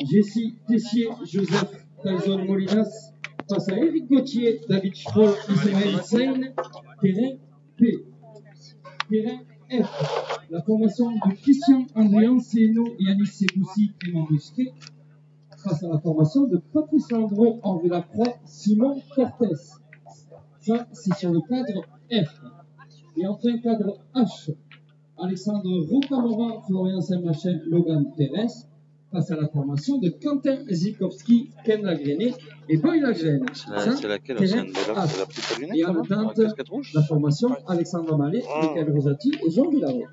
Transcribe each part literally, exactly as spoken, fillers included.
Jessie Tessier, Joseph Tyson Molinas, face à Eric Gauthier, David Schroll, Ismaël Seine, terrain P. Terrain F. La formation de Christian André Anceno, Yannis Seboussi, Clément Bousquet, face à la formation de Patrice Landreau, Henri Lacroix, Simon Cortès. Ça, c'est sur le cadre F. Et enfin, cadre H. Alexandre Rocamora, Florian Saint-Machin, Logan Pérez, face à la formation de Quentin Zikowski, Ken Lagrené et Boy Lagraine. C'est laquelle aussi, c'est la petite lunette, et en attente, la formation Alexandre Mallet, oh. Michael Rosati et Jean Villaro.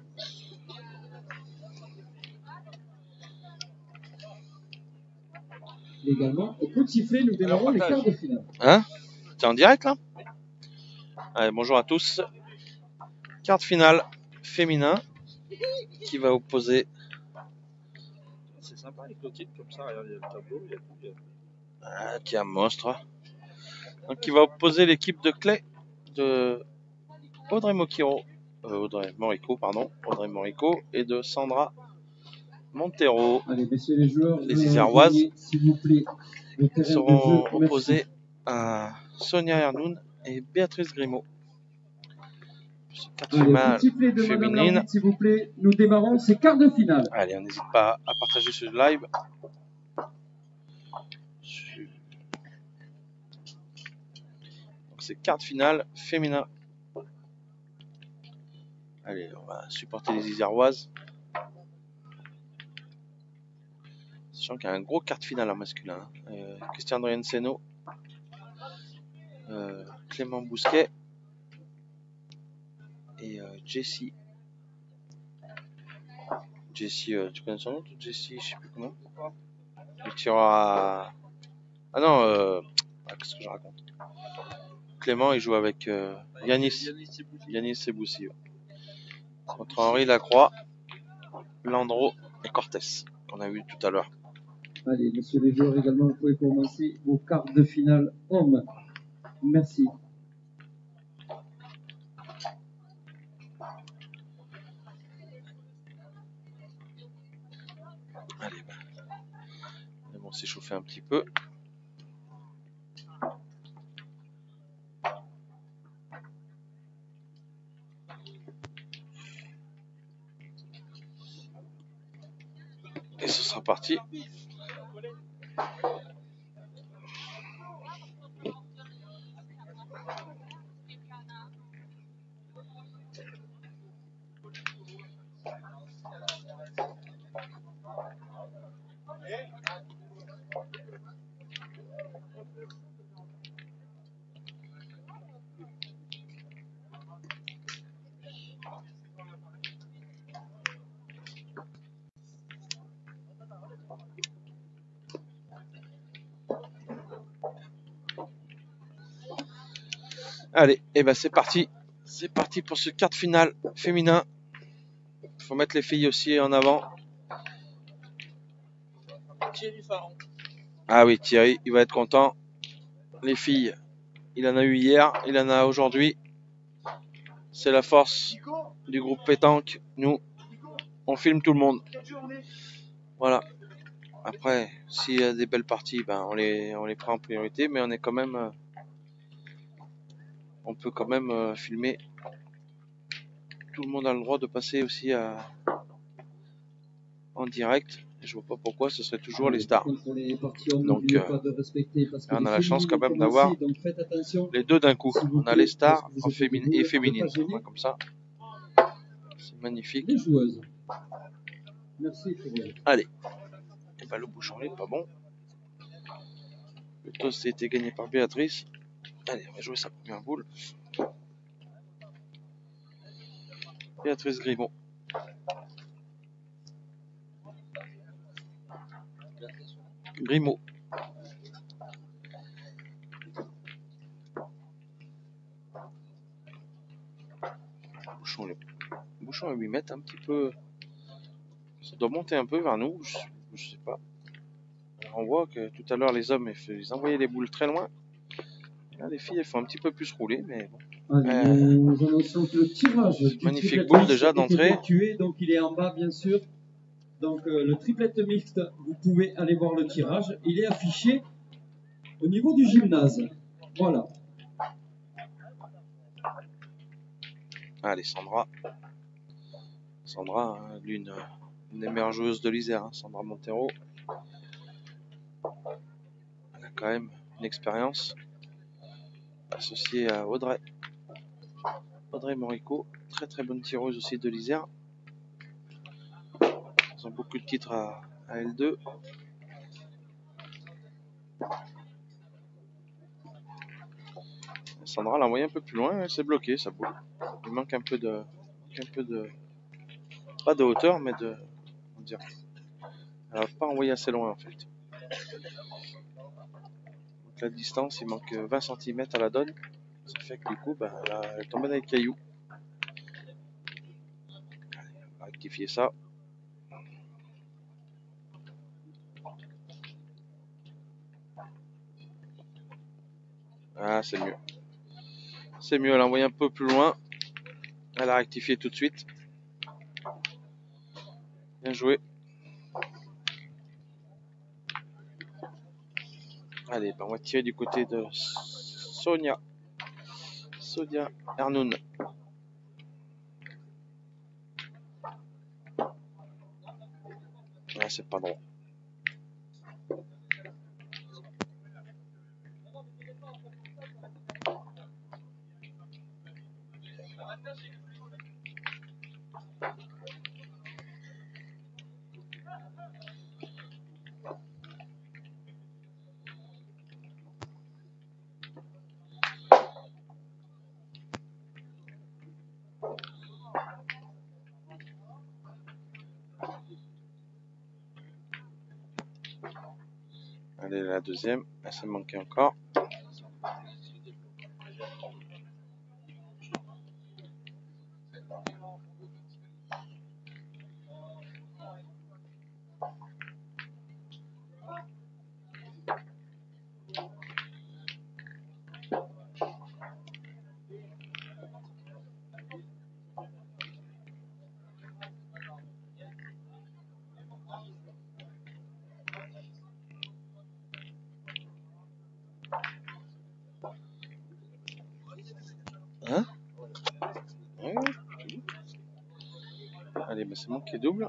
Également, au coup de sifflet, nous démarrons les quarts de finale. Hein? T'es en direct là? Allez, bonjour à tous. Quart de finale féminin qui va opposer. C'est sympa avec le titre comme ça, regarde, il y a le tableau, il y a tout. Il y a... Ah, qui est un monstre. Donc, qui va opposer l'équipe de Clay de Audrey Mokiro, euh, Audrey Morico, pardon, Audrey Morico et de Sandra Montero. Allez, messieurs les joueurs, les Iséroises s'il vous plaît, seront opposés à Sonia Hernoun et Béatrice Grimaud. Quart de finale féminine. S'il vous plaît, nous démarrons ces quarts de finale. Allez, on n'hésite pas à partager ce live. Donc c'est quart de finale féminin. Allez, on va supporter les Iséroises. Sachant qu'il y a un gros quart de finale en masculin. Euh, Christian Andrienseno, euh, Clément Bousquet et euh, Jessie. Jessie, euh, tu connais son nom? Jessie, je sais plus comment. Le tireur à... Ah non, euh... ah, qu'est-ce que je raconte? Clément, il joue avec euh, Yannis. Yannis Seboussi. Ouais. Contre Henri Lacroix, Landreau et Cortès, qu'on a vu tout à l'heure. Allez, messieurs les joueurs, également, vous pouvez commencer vos quarts de finale hommes. Merci. Allez, bah. On va s'échauffer un petit peu. Et ce sera parti. Allez, et ben c'est parti. C'est parti pour ce quart de finale féminin. Il faut mettre les filles aussi en avant. Thierry Faron. Ah oui, Thierry, il va être content. Les filles, il en a eu hier, il en a aujourd'hui. C'est la force du groupe Pétanque. Nous, on filme tout le monde. Voilà. Après, s'il y a des belles parties, ben on les, on les prend en priorité, mais on est quand même, euh, on peut quand même euh, filmer. Tout le monde a le droit de passer aussi à, en direct. Je vois pas pourquoi ce serait toujours les stars. Donc, euh, on a la chance quand même d'avoir les deux d'un coup. On a les stars en féminine et féminine. Comme ça, c'est magnifique. Allez. Et ben, le bouchon n'est pas bon. Le toast a été gagné par Béatrice. Allez, on va jouer sa première boule. Béatrice Grimaud. Grimaud. Bouchon, le bouchon à lui mettre un petit peu. Ça doit monter un peu vers nous. Je, je sais pas. On voit que tout à l'heure les hommes ils envoyaient les boules très loin. Là, les filles elles font un petit peu plus rouler, mais bon. Allez, euh, nous annonçons que le tirage magnifique boule déjà d'entrée. Donc il est en bas bien sûr. Donc euh, le triplette mixte, vous pouvez aller voir le tirage. Il est affiché au niveau du gymnase. Voilà. Allez, Sandra. Sandra, hein, l'une une des meilleures joueuses de l'Isère, hein, Sandra Montero. Elle a quand même une expérience associée à Audrey. Audrey Morico, très très bonne tireuse aussi de l'Isère. Ils ont beaucoup de titres à, à L deux. Sandra l'a envoyé un peu plus loin, elle s'est bloquée, ça boule. Il manque un peu de, un peu de, pas de hauteur, mais de, comment dire, elle n'a pas envoyé assez loin en fait. Donc la distance, il manque vingt centimètres à la donne. Ça fait que du coup, ben, elle, a, elle est tombée dans les cailloux. On va rectifier ça. Ah, c'est mieux. C'est mieux, elle a envoyé un peu plus loin. Elle a rectifié tout de suite. Bien joué. Allez, ben on va tirer du côté de Sonia. Sonia Ernoun. Ah, c'est pas droit. Allez, la deuxième, elle s'est manquée encore. Hein? Ouais. Allez, ben c'est manqué double.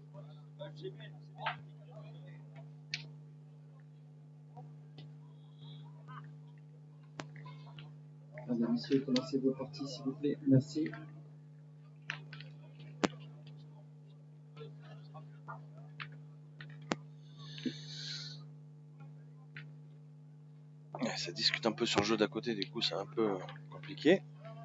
Madame, monsieur, commencez vos parties, s'il vous plaît. Merci. Ouais, ça discute un peu sur le jeu d'à côté, du coup, c'est un peu compliqué.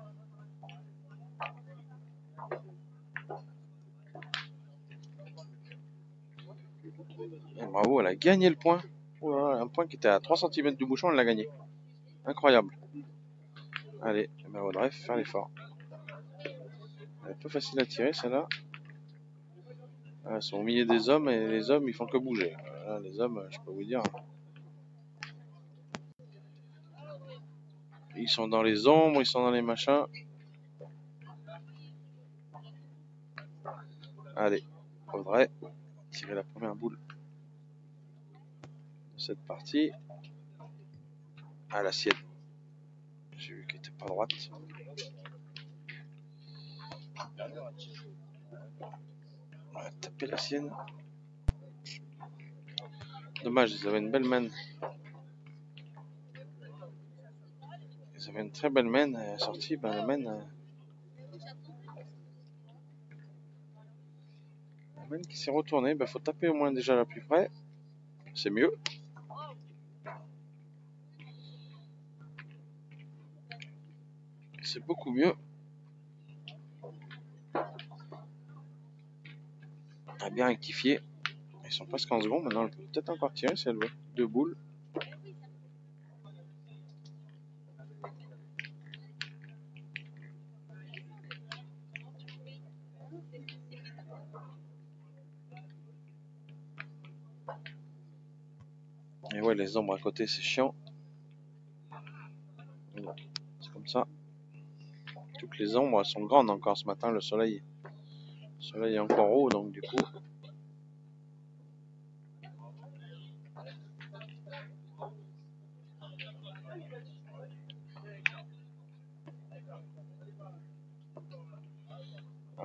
Et bravo, elle a gagné le point. Oh là là, un point qui était à trois centimètres du bouchon, elle l'a gagné. Incroyable. Allez, ben Audrey, faire l'effort. Elle est un peu facile à tirer, celle-là. Elles sont au milieu des hommes et les hommes, ils font que bouger. Là, les hommes, je peux vous dire. Ils sont dans les ombres, ils sont dans les machins. Allez, Audrey, tirer la première boule de cette partie. Ah, la sienne. J'ai vu qu'elle était pas droite. On va taper la sienne. Dommage, ils avaient une belle main. Ils avaient une très belle main. Elle est sortie, ben la main. Euh... La main qui s'est retournée. Ben faut taper au moins déjà la plus près. C'est mieux. C'est beaucoup mieux. On a bien rectifié. Ils sont presque en second. Maintenant, elle peut peut-être encore tirer si elle veut. Deux boules. Et ouais, les ombres à côté, c'est chiant. C'est comme ça. Toutes les ombres sont grandes encore ce matin. Le soleil, le soleil est encore haut, donc du coup,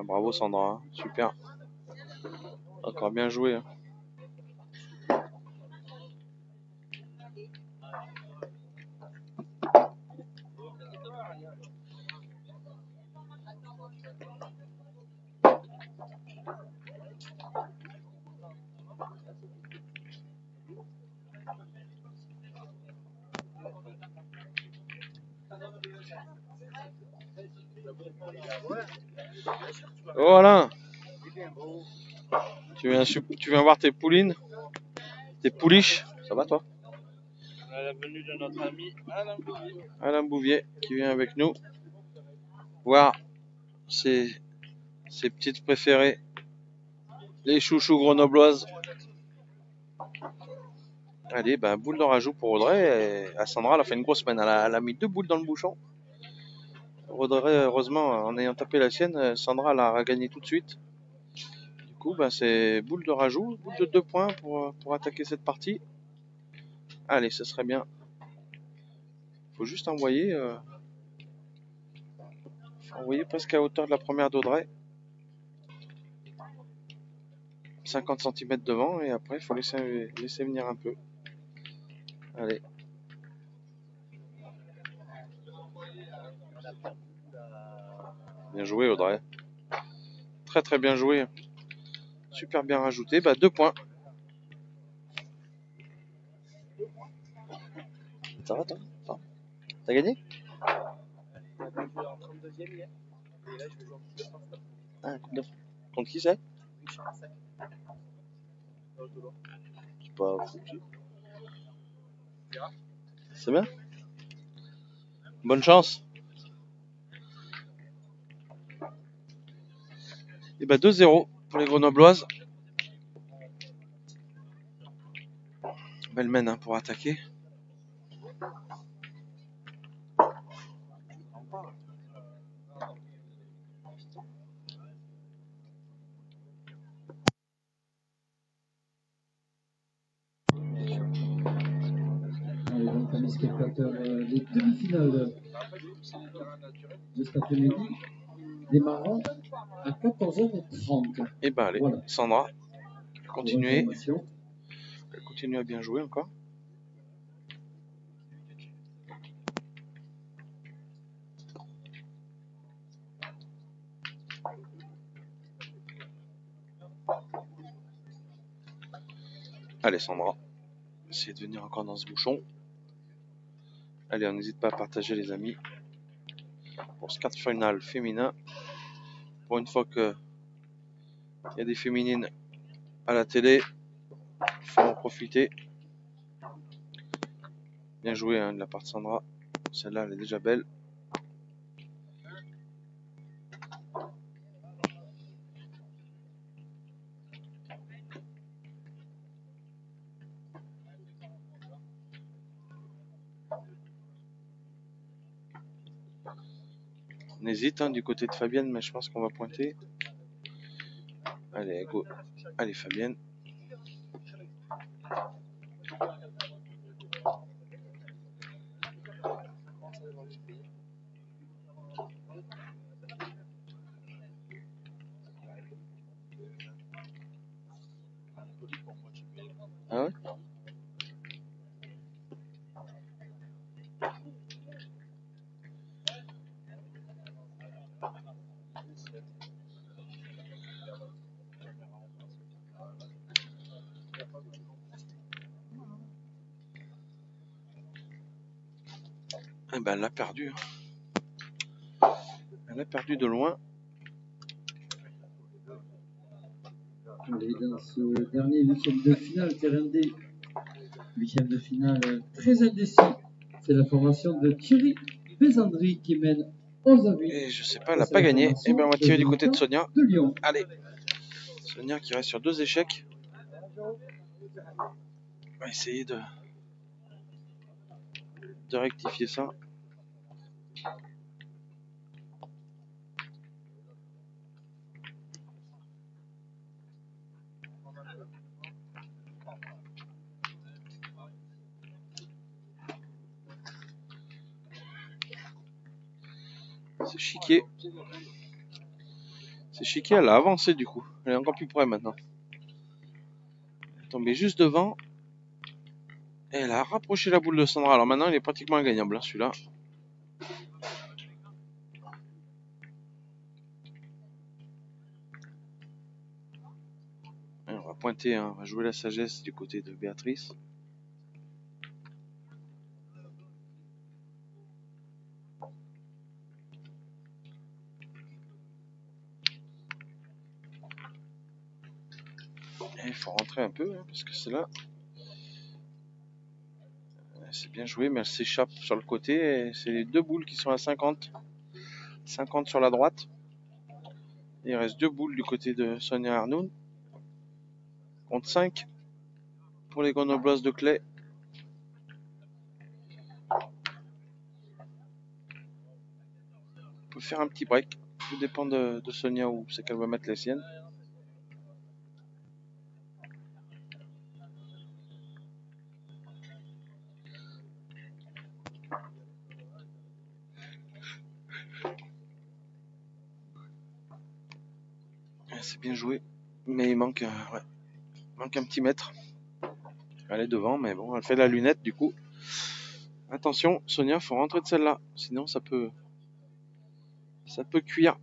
bravo Sandra, hein. Super. Encore bien joué. Hein. Voilà. Tu viens, tu viens voir tes poulines, tes pouliches. Ça va toi? À la venue de notre ami Alain Bouvier. Alain Bouvier qui vient avec nous voir ses, ses petites préférées, les chouchous grenobloises. Allez, ben, boule de rajout pour Audrey. Et à Sandra, elle a fait une grosse semaine. Elle a, elle a mis deux boules dans le bouchon. Audrey, heureusement, en ayant tapé la sienne, Sandra elle a gagné tout de suite. Du coup, ben, c'est boule de rajout, boule de deux points pour, pour attaquer cette partie. Allez, ce serait bien. Faut juste envoyer, euh, faut envoyer presque à hauteur de la première d'Audrey. cinquante centimètres devant et après, il faut laisser, laisser venir un peu. Allez. Bien joué Audrey. Très très bien joué. Super bien rajouté. Bah deux points. Ça va toi? T'as gagné? Ah, Coupe de France. Contre qui c'est? C'est pas foutu. C'est bien? Bonne chance. Et bah deux zéro pour les Grenobloises. Belle mène hein, pour attaquer. Allez, donc, amis spectateurs, euh, les demi-finales de cet après-midi démarreront à quatorze heures trente. Et bah allez, voilà. Sandra, continuez. Elle continue à bien jouer encore. Allez Sandra, essayez de venir encore dans ce bouchon. Allez, on n'hésite pas à partager les amis. Pour ce quart final féminin. Pour une fois que il y a des féminines à la télé, il faut en profiter. Bien joué hein, de la part de Sandra. Celle-là, elle est déjà belle. On hésite hein, du côté de Fabienne, mais je pense qu'on va pointer. Allez, go. Allez, Fabienne. Ah ouais? Eh ben, elle l'a perdu. Elle a perdu de loin. Allez, dans ce dernier huitième de finale, terrain D, huitième de finale très indécis. C'est la formation de Thierry Bézandry qui mène onze à huit. Et je sais pas, elle n'a pas gagné. Et ben, on va tirer du côté de Sonia. De Lyon. Allez. Sonia qui reste sur deux échecs. On va essayer de, de rectifier ça. C'est chiqué. C'est Chiqui, elle a avancé du coup. Elle est encore plus près maintenant. Elle est tombée juste devant. Et elle a rapproché la boule de Sandra. Alors maintenant, il est pratiquement ingagnable, hein, celui-là. On va pointer, hein, on va jouer la sagesse du côté de Béatrice. Il faut rentrer un peu, hein, parce que c'est là. C'est bien joué, mais elle s'échappe sur le côté. C'est les deux boules qui sont à cinquante. cinquante sur la droite. Il reste deux boules du côté de Sonia Arnoun. Compte cinq pour les Grenobloises de Clay. On peut faire un petit break. Tout dépend de, de Sonia où c'est qu'elle va mettre les siennes. C'est bien joué, mais il manque, euh, ouais, il manque un petit mètre. Elle est devant, mais bon, elle fait la lunette du coup. Attention, Sonia, faut rentrer de celle-là, sinon ça peut, ça peut cuire.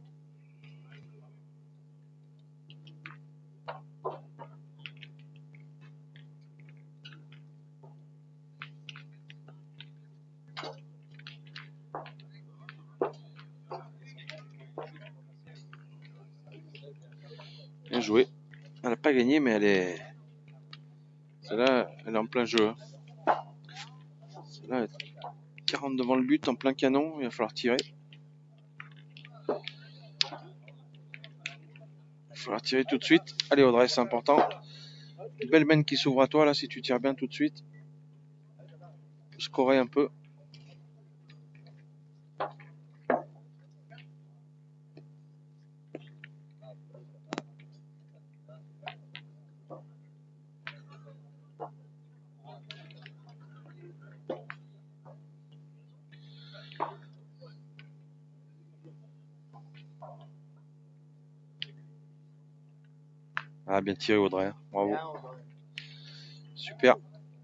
Bien joué. Elle n'a pas gagné, mais elle est, celle-là, elle est en plein jeu. Celle-là, quarante devant le but, en plein canon, il va falloir tirer. Il va falloir tirer tout de suite. Allez Audrey, c'est important. Belle main qui s'ouvre à toi là si tu tires bien tout de suite. Scorer un peu. Ah, bien tiré Audrey, bravo. Super.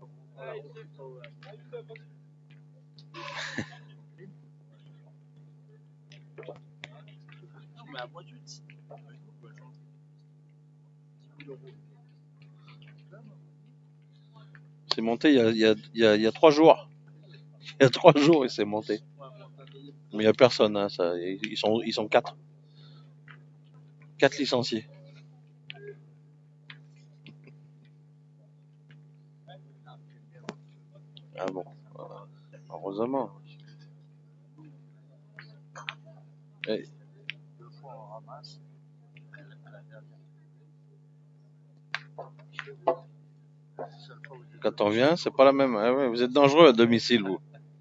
C'est monté il y a, il y, a, il y, a, il y a trois jours. Il y a trois jours et c'est monté. Mais il n'y a personne, hein, ça, ils sont, ils sont quatre. Quatre licenciés. Ah bon, heureusement. Et... Quand on vient, c'est pas la même. Ah ouais, vous êtes dangereux à domicile, vous.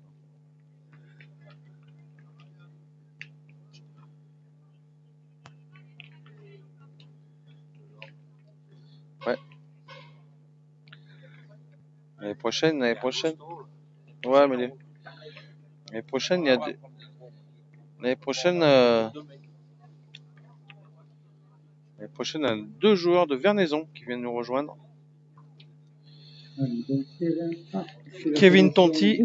Ouais. L'année prochaine, l'année prochaine. Ouais, mais les... l'année prochaine, il y a des... L'année prochaine, euh... l'année prochaine, il y a deux joueurs de Vernaison qui viennent nous rejoindre. Kevin Tonti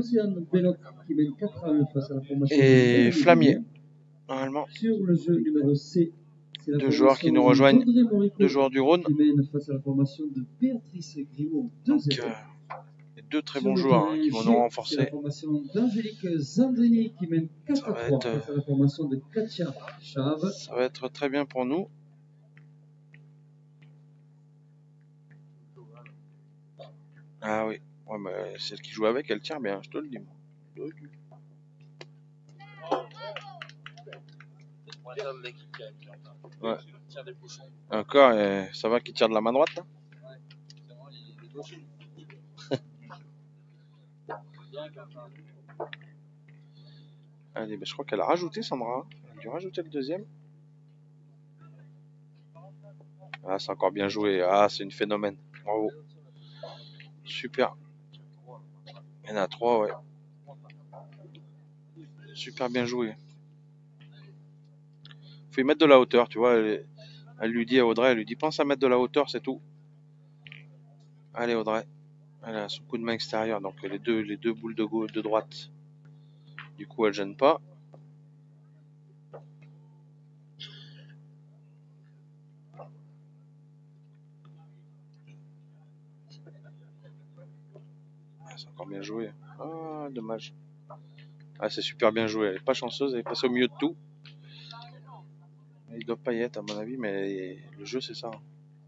et Flamier. Normalement. Sur le jeu numéro C, c'est la deux joueurs qui nous rejoignent, deux joueurs du Rhône. Face à la formation de Béatrice Grimaud. Donc, euh, deux très bons joueurs hein, qui vont nous renforcer. La formation d'Angélique Zandrini qui mène quatre à trois face à la formation de Katia Chave. Ça va être très bien pour nous. Ah oui, ouais, mais celle qui joue avec, elle tire bien, je te le dis. Ouais. Encore, euh, ça va qui tire de la main droite là. Allez, ben, je crois qu'elle a rajouté Sandra. Elle a dû rajouter le deuxième. Ah, c'est encore bien joué. Ah, c'est une phénomène. Bravo. Super. Il y en a trois, ouais. Super bien joué. Faut y mettre de la hauteur, tu vois. Elle est... Elle lui dit à Audrey, elle lui dit pense à mettre de la hauteur, c'est tout. Allez Audrey. Elle a son coup de main extérieur, donc les deux, les deux boules de gauche, de droite. Du coup, elle gêne pas. Ah, c'est encore bien joué. Ah, dommage. Ah, c'est super bien joué. Elle est pas chanceuse, elle est passée au milieu de tout. Il doit pas y être à mon avis, mais le jeu c'est ça.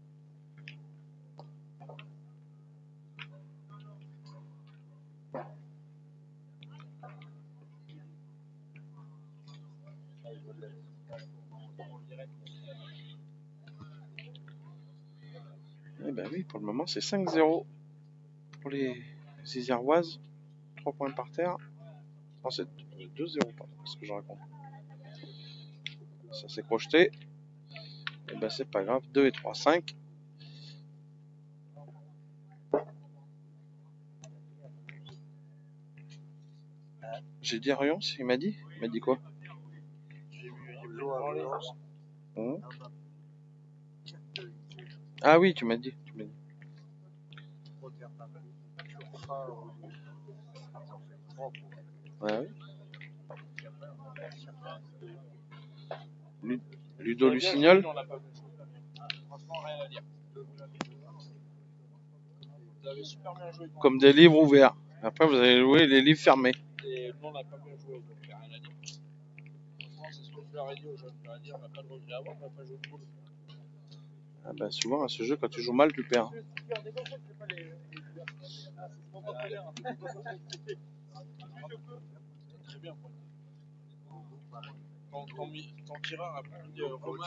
Eh ben oui, pour le moment c'est cinq zéro pour les Iséroises. trois points par terre. Non, c'est deux zéro, pardon, c'est ce que je raconte. Ça s'est projeté. Et ben c'est pas grave, deux et trois, cinq. J'ai dit à Rion, il m'a dit Il m'a dit quoi? Mmh. Ah oui, tu m'as dit. Tu m'as dit. Ouais, oui. Ludo Lucignol. Comme des livres ouverts. Après, vous allez jouer les livres fermés. Et nous, on n'a pas bien joué, donc il n'y a rien à dire. Franchement, c'est ce que je leur ai dit aux jeunes. Je leur ai dit, on n'a pas de regret à avoir, on n'a pas joué de boule. Ah bah souvent, à ce jeu, quand tu joues mal, tu perds. Très bien. Quand, quand, quand tireur a dit euh, Romain,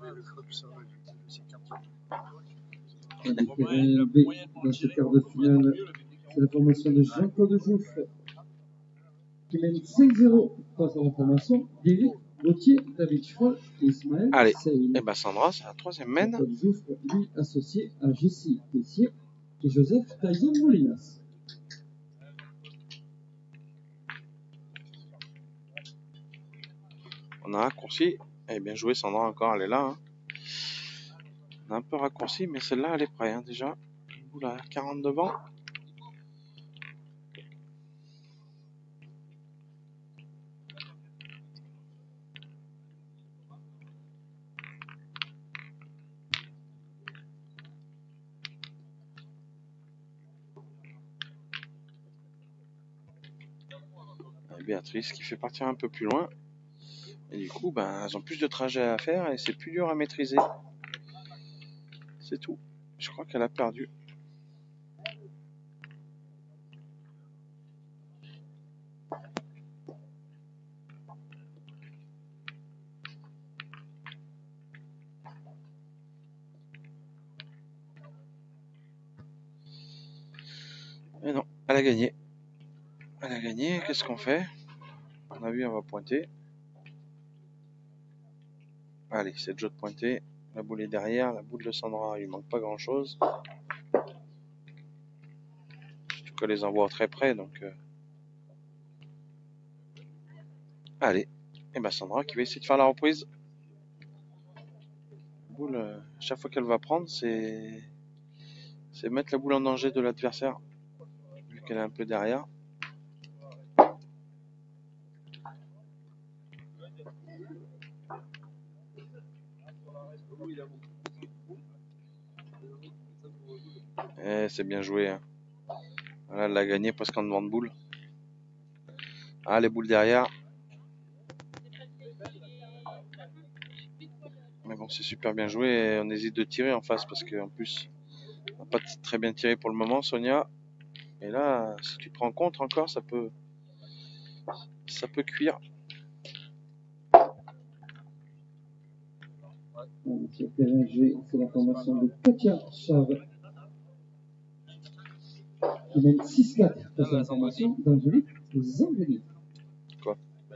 Un terrain B dans ce quart de finale, c'est la formation de Jean-Claude Jouffre qui mène cinq zéro face à la formation d'Éric Gauthier, David Schroll et Ismaël Allez, Seyne. et ben Sandra, c'est la troisième mène. Jean-Claude Jouffre, lui, associé à Jessie Tessier et Joseph Tyson Molinas. On a raccourci. Eh bien joué Sandra encore, elle est là. Hein. On a un peu raccourci, mais celle-là, elle est prête hein, déjà. Oula, quarante devant. Et Béatrice qui fait partir un peu plus loin. Et du coup, ben, elles ont plus de trajets à faire et c'est plus dur à maîtriser. C'est tout. Je crois qu'elle a perdu. Et non, elle a gagné. Elle a gagné, qu'est-ce qu'on fait? On a vu, on va pointer. Allez, c'est le jeu de pointer. La boule est derrière, la boule de Sandra, il manque pas grand chose. Surtout qu'elle les envoie très près, donc... Euh... Allez, et ben Sandra qui va essayer de faire la reprise. La boule, euh, chaque fois qu'elle va prendre, c'est... C'est mettre la boule en danger de l'adversaire. Vu qu'elle est un peu derrière. Eh, c'est bien joué. Hein. Voilà, elle l'a gagné presque en devant de boule. Ah, les boules derrière. Mais bon, c'est super bien joué. Et on hésite de tirer en face parce qu'en plus, on n'a pas très bien tiré pour le moment, Sonia. Et là, si tu te rends compte encore, ça peut, ça peut cuire. Ce terrain G, c'est la formation de Katia Chave qui mène six quatre face à la formation d'Angélique Zambelli. Quoi?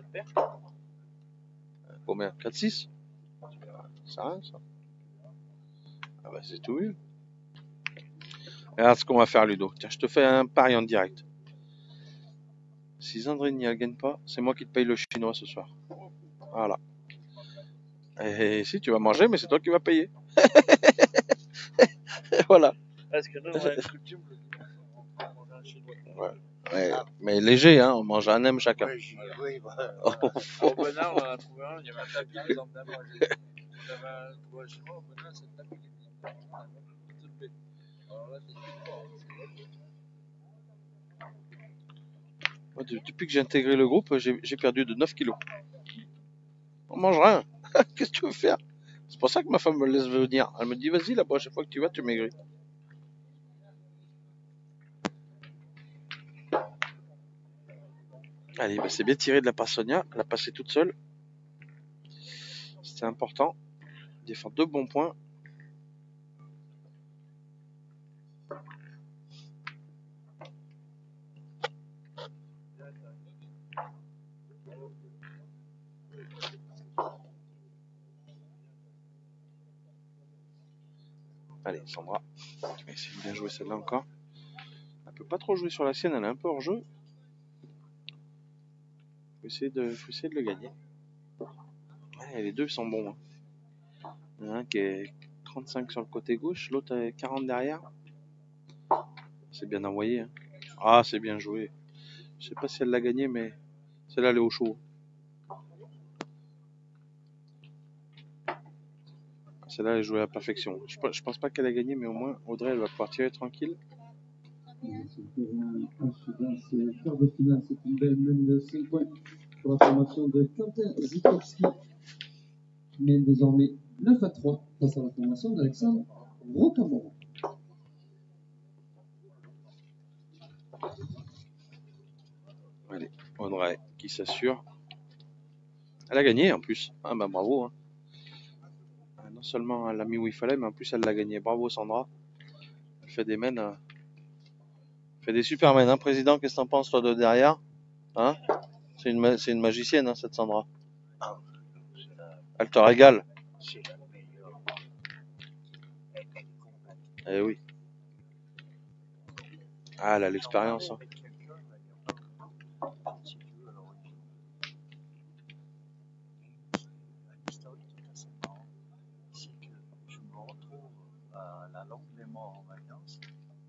Combien? quatre six? Ça rien, ça? Ah bah c'est tout vu. Regarde ce qu'on va faire, Ludo. Tiens, je te fais un pari en direct. Si Zandrini ne gagne pas, c'est moi qui te paye le chinois ce soir. Voilà. Et si tu vas manger, mais c'est toi qui vas payer. Voilà. Parce que nous, on a une coutume, le dimanche, on mange un chinois. Ouais. Ouais, mais léger, hein, on mange un M chacun. Oui, j'y- oui, bah, Oh, au Benin, on en a trouvé un, il y avait un tapis, les emmenait à manger. On avait un gros chinois, au Benin, c'est le tapis qui était dit, on a même tout le pays. Alors là, c'est plus fort, hein, Moi, de- depuis que j'ai intégré le groupe, j'ai j'ai perdu de neuf kilos. On mange rien. Qu'est-ce que tu veux faire? C'est pour ça que ma femme me laisse venir. Elle me dit, vas-y, la prochaine fois que tu vas, tu maigris. Allez, bah, c'est bien tiré de la part Sonia. Elle a passé toute seule. C'était important. Défendre deux bons points. Allez, Sandra, tu vas essayer de bien jouer celle-là encore. Elle peut pas trop jouer sur la sienne, elle est un peu hors jeu. Faut essayer de, faut essayer de le gagner. Ouais, les deux sont bons. Hein. Il y en a un qui est trente-cinq sur le côté gauche, l'autre est quarante derrière. C'est bien envoyé. Hein. Ah, c'est bien joué. Je sais pas si elle l'a gagné, mais celle-là, elle est au chaud. Celle-là, elle est jouée à la perfection. Je, je pense pas qu'elle a gagné, mais au moins, Audrey, elle va pouvoir tirer tranquille. Sur le terrain H dans ce quart de finale, c'est une belle mène de cinq points pour la formation de Quentin Zikowski, qui mène désormais neuf à trois face à la formation d'Alexandre Rocamora. Allez, Audrey qui s'assure. Elle a gagné en plus. Ah bah bravo. Hein. Non seulement elle l'a mis où il fallait, mais en plus elle l'a gagné. Bravo Sandra. Elle fait des mènes. Euh, fait des super mènes. Hein. Président, qu'est-ce que t'en penses toi de derrière? Hein? C'est une, c'est une magicienne, hein, cette Sandra. Elle te régale. Eh oui. Ah, elle a l'expérience. Hein. La langue des morts en alliance,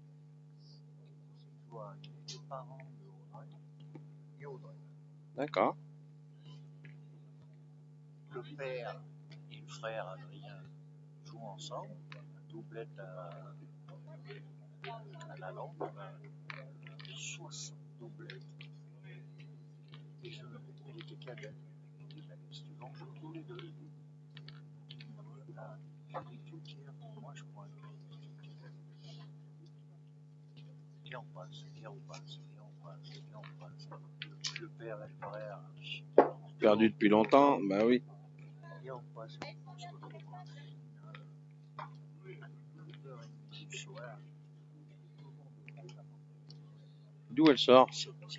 je vois les parents de Audrey et Audrey. D'accord. Le père et le frère Adrien jouent ensemble, doublette à, à la langue, soixante doublettes. Et je elle était cadet. Donc tous les deux. Moi je crois. Et on passe, et on passe, et on passe, et on passe. Le père et le frère. Perdu depuis longtemps, bah oui. Et on passe. D'où elle sort?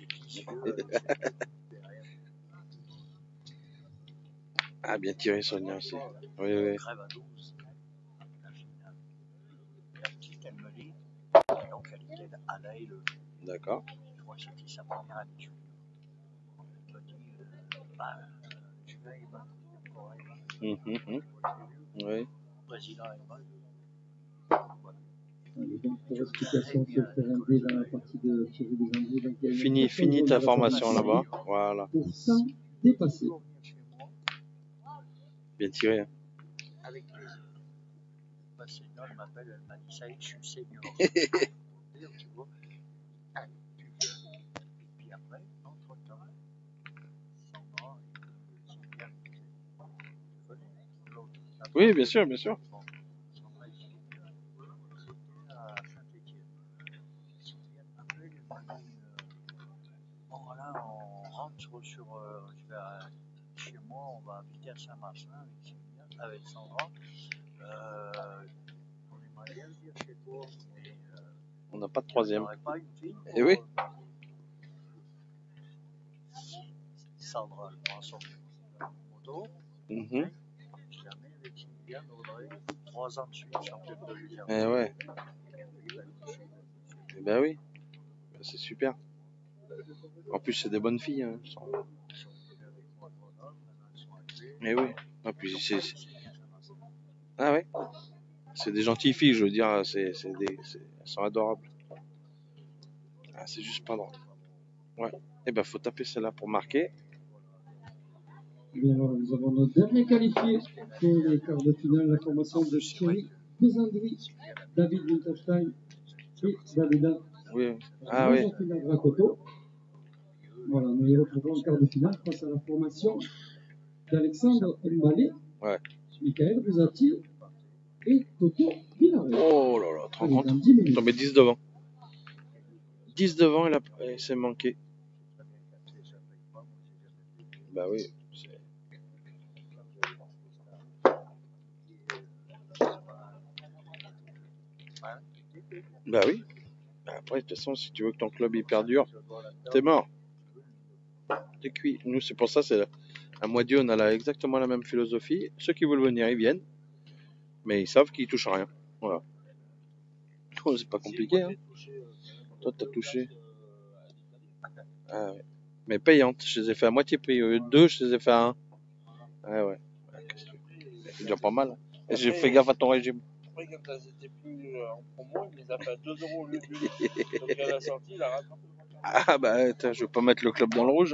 Ah, bien tiré Sonia aussi. Oui, oui. Crève à douze. La finale. La petite, elle me dit, donc elle était à la L E. D'accord. Je crois que c'était sa première année junior. Elle me dit, euh, bah, je vais, il va encore Hum, hum, hum. Oui. président Evan. Donc, pour explication sur le terrain D dans la partie de Thierry Desandriers. Donc, il y a Fini, une fini ta formation là-bas. Voilà. Pour cent dépassés. Bien tiré. Hein. Avec plaisir. Ma senior, elle m'appelle, elle m'a dit, ça y est, je suis senior. Tu vois, allez, tu viens. Et puis après, entre-temps, Sandra et Sylviane, tu connais l'autre. Oui, bien sûr, bien sûr. Sandra et Sylviane, c'était à Saint-Étienne. Sylviane m'appelle, elle m'a dit, euh, bon voilà, on rentre sur, sur euh, je vais à, chez moi, on va habiter à Saint-Martin avec Sylviane, avec Sandra. Euh, on aimerait bien venir chez toi, mais euh, on n'a pas de troisième. On n'aurait pas une fille. Eh oui. Sandra, elle prend son moto. Mm-hmm. Je la mets avec Sylviane, Audrey, trois ans de suite, championne de l'Union. Eh ouais. Eh ben oui. C'est super. En plus, c'est des bonnes filles. Hein. Eh oui. Ah, puis c'est... c'est- Ah ouais. C'est des gentilles filles, je veux dire. C'est, c'est des... c'est- Elles sont adorables. Ah, c'est juste pas droit. Ouais. Eh ben, faut taper celle-là pour marquer. Eh bien, voilà, nous avons nos derniers qualifiés pour les quarts de finale, la formation de Thierry Desandry, David Winterstein et Davida Oui. Ah oui. Majorquina Bracoto. Voilà, nous les retrouvons en quart de finale face à la formation d'Alexandre Mbalé, Ouais. Michael Bouzati et Toto Villarreal. Oh là là, tu te Allez, rends dans compte? dix minutes. Tombé dix devant. dix devant et, la... et c'est manqué. Bah oui. c'est- Bah oui. Après, de toute façon, si tu veux que ton club y perdure, t'es mort. T'es cuit. Nous, c'est pour ça, c'est à Moitié, on a la- exactement la même philosophie. Ceux qui veulent venir, ils viennent. Mais ils savent qu'ils touchent à rien. Voilà. Oh, c'est pas compliqué, hein. Toi, t'as touché. Ah ouais. Mais payante. Je les ai fait à moitié prix. Au lieu de deux, je les ai fait à un. Ah ouais. Ouais, qu'est-ce que tu veux. C'est déjà pas mal. Et j'ai fait gaffe à ton régime. Après, quand elles étaient plus euh, en promo, il les a fait à deux euros au lieu de donc à la sortie, il a rattrapé. Ah bah, attends, je veux pas mettre le club dans le rouge.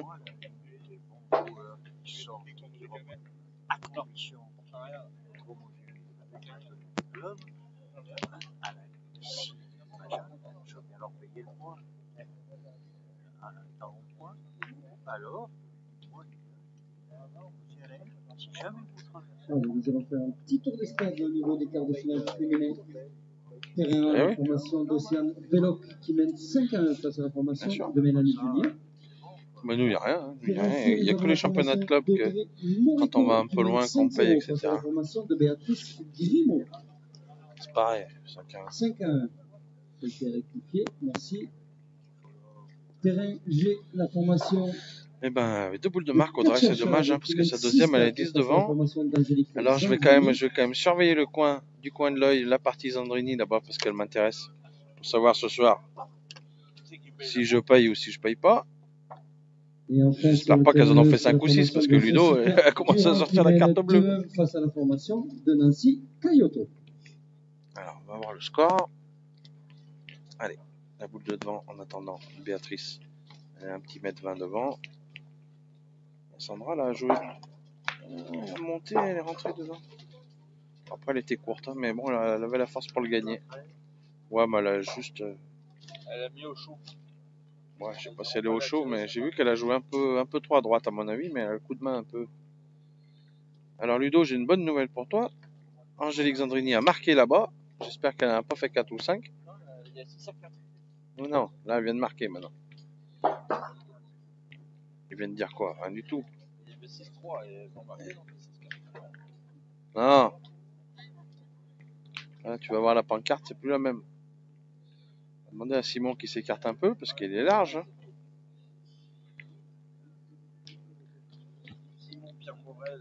Qui sortent, qui reprennent attention, homogène avec le club, à la ici, machin, je veux bien leur payer le point, à un point, alors, moi, vous irez, si jamais vous traversez. Allez, nous allons faire un petit tour de stade au niveau des quarts de finale féminins. Terrain Eh la oui. formation d'Océane Veloc qui mène cinq à un face à la formation Bien sûr. de Mélanie Jullier. Bah, nous, il n'y a rien. hein. Il n'y a, Terrain rien. fou, Il y a nous que avons les la championnats de formation club que, d'Audrey quand on va Morito un qui peu mène loin, qu'on cinq paye, zéro face à la et cetera. formation de Béatrice Grimaud. C'est pareil. chacun. cinq à un. C'était rectifié, merci. Terrain G, la formation Eh ben, avec deux boules de de marque, Audrey, c'est Katia dommage, hein, Chade parce qui que mène sa six deuxième, elle est quatre dix face à la devant. formation d'Angélique Alors, je vais quand même, Zandrini. je vais quand même surveiller le coin, du coin de l'œil, la partie Zandrini d'abord, parce qu'elle m'intéresse. Pour savoir ce soir si je paye ou si je paye pas. Et enfin, sur J'espère le pas qu'elles en terrain, ont fait c'est la cinq ou six, formation parce que de Ludo, Jessica elle commence à Durand sortir qui la mène carte bleue. deux un face à la formation de Nancy Cayoto. Alors, on va voir le score. Allez, la boule de devant en attendant Béatrice. Elle est un petit mètre vingt devant. Sandra, là, a joué. Elle a monté, elle est rentrée dedans. Après, elle était courte, hein, mais bon, elle avait la force pour le gagner. Ouais, mais elle a juste. euh, Elle a mis au chaud. Ouais, je sais pas si elle est au chaud, mais j'ai vu qu'elle a joué un peu, un peu trop à droite, à mon avis, mais elle a le coup de main un peu. Alors, Ludo, j'ai une bonne nouvelle pour toi. Angélique Zandrini a marqué là-bas. J'espère qu'elle n'a pas fait quatre ou cinq. Non, il y a six à quatre. Non, non, là, elle vient de marquer maintenant. Il vient de dire quoi? Rien du tout. Il y avait six trois et elles ont marqué, donc six quatre. Non. Là, tu vas voir la pancarte, c'est plus la même. On va demander à Simon qui s'écarte un peu, parce qu'il est large. Hein. Simon, Pierre Morel,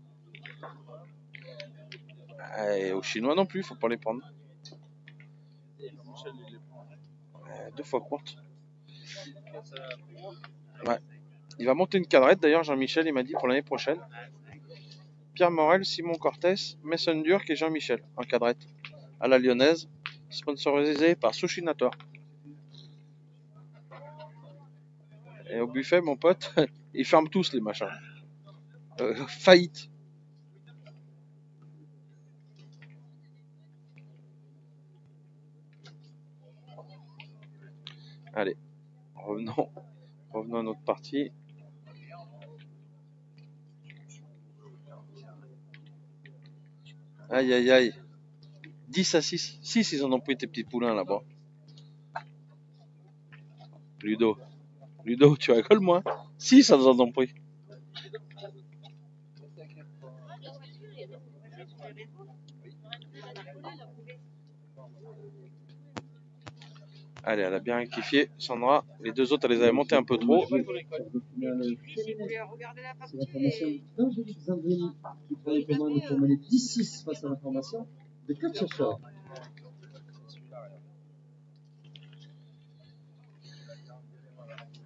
Et aux Chinois non plus, faut pas les prendre. et Michel, il les prend. Euh, deux fois courte. Lucas, ça a pris. Ouais. Il va monter une cadrette, d'ailleurs, Jean-Michel, il m'a dit, pour l'année prochaine. Pierre Morel, Simon Cortés, Mason Durk et Jean-Michel, en cadrette. À la lyonnaise, sponsorisé par Sushinator. Et au buffet, mon pote, ils ferment tous les machins. Euh, faillite. Allez, revenons, revenons à notre partie. Aïe, aïe, aïe. dix à six. six, ils en ont pris tes petits poulains là-bas. Ludo. Ludo, tu rigoles, moi. six, ils en ont pris. Allez, elle a bien rectifié. Sandra, les deux autres, elle les avait montées un peu trop. C'est la formation d'Angélique Zandrini qui prend les commandes pour mener dix six face à la formation de Katia Chade.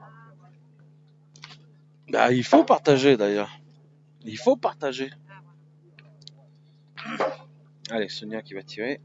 Bah, il faut partager d'ailleurs. Il faut partager. Allez, Sonia qui va tirer.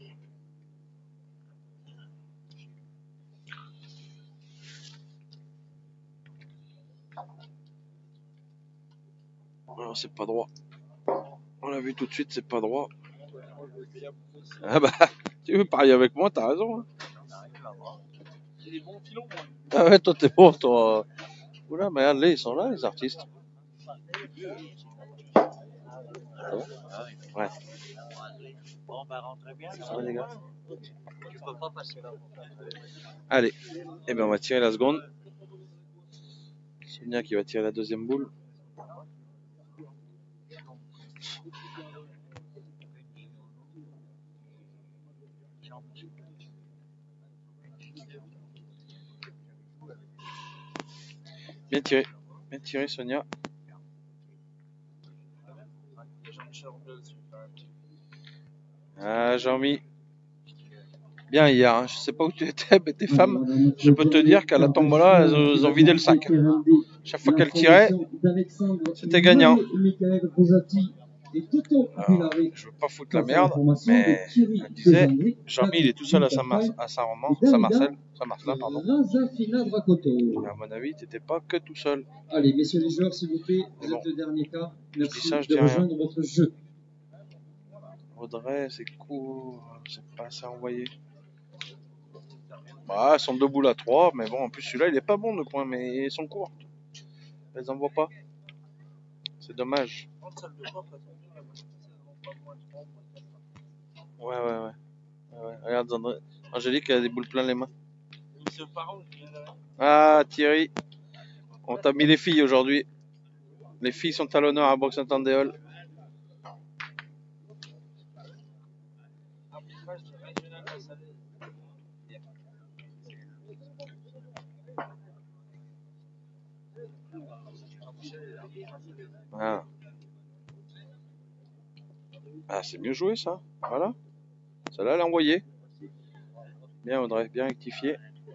Alors, c'est pas droit. On l'a vu tout de suite, c'est pas droit. Ah bah, tu veux parier avec moi, t'as raison. Hein. J'ai des bons filons, moi. Ah ouais, toi t'es bon, toi. Oula, mais allez, ils sont là, les artistes. Ouais. Bon, bah, rentrez bien. Ça va, les gars? Tu peux pas passer là. Allez, et ben on va tirer la seconde. Sonia qui va tirer la deuxième boule. Bien tiré, bien tiré Sonia. Ah Jean-Mi, bien hier, hein. Je sais pas où tu étais, mais tes femmes, je peux te dire qu'à la tombola, elles, elles ont vidé le sac. Chaque fois qu'elles tiraient, c'était gagnant. Alors, je veux pas foutre la merde, mais elle disait, Jean-Mi il est tout seul à Saint-Marcelin, à Saint-Marcel, Saint-Marcelin, pardon. À mon avis, t'étais pas que tout seul. Allez, messieurs les joueurs, s'il vous plaît, vous bon, êtes le dernier cas. Je dis Merci ça, je de dis rien. rejoindre votre jeu. Audrey, c'est court, c'est pas assez envoyé. Bah, elles sont deux boules à trois, mais bon, en plus celui-là, il est pas bon de points, mais ils sont courts. Elles envoient pas. C'est dommage. Ouais, ouais, ouais. ouais, ouais. Regarde, André. Angélique, elle a des boules plein les mains. Ah, Thierry. On t'a mis les filles aujourd'hui. Les filles sont à l'honneur à Bourg-Saint-Andéol. Ah, ah c'est mieux joué ça. Voilà. Celle-là, elle est envoyée. Bien, Audrey, bien rectifié.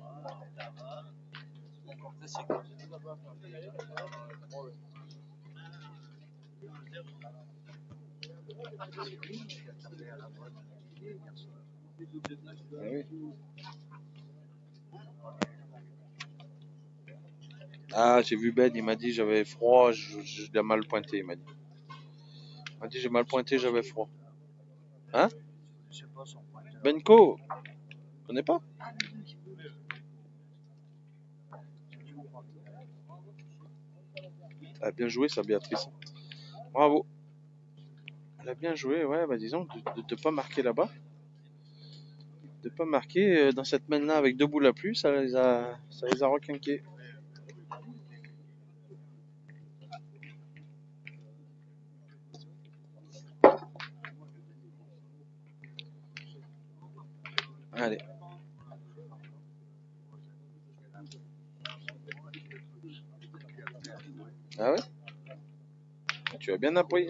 Ah, oui. Ah, j'ai vu Ben, il m'a dit j'avais froid, je, je l'ai mal pointé, il m'a dit. Il m'a dit j'ai mal pointé, j'avais froid. Hein? Benko? Tu connais pas? Elle a bien joué, ça, Béatrice. Bravo. Elle a bien joué, ouais, bah disons, de ne pas marquer là-bas. De pas marquer dans cette main-là avec deux boules à plus, ça les a, ça les a requinqués. Allez. Ah ouais? Tu as bien appuyé.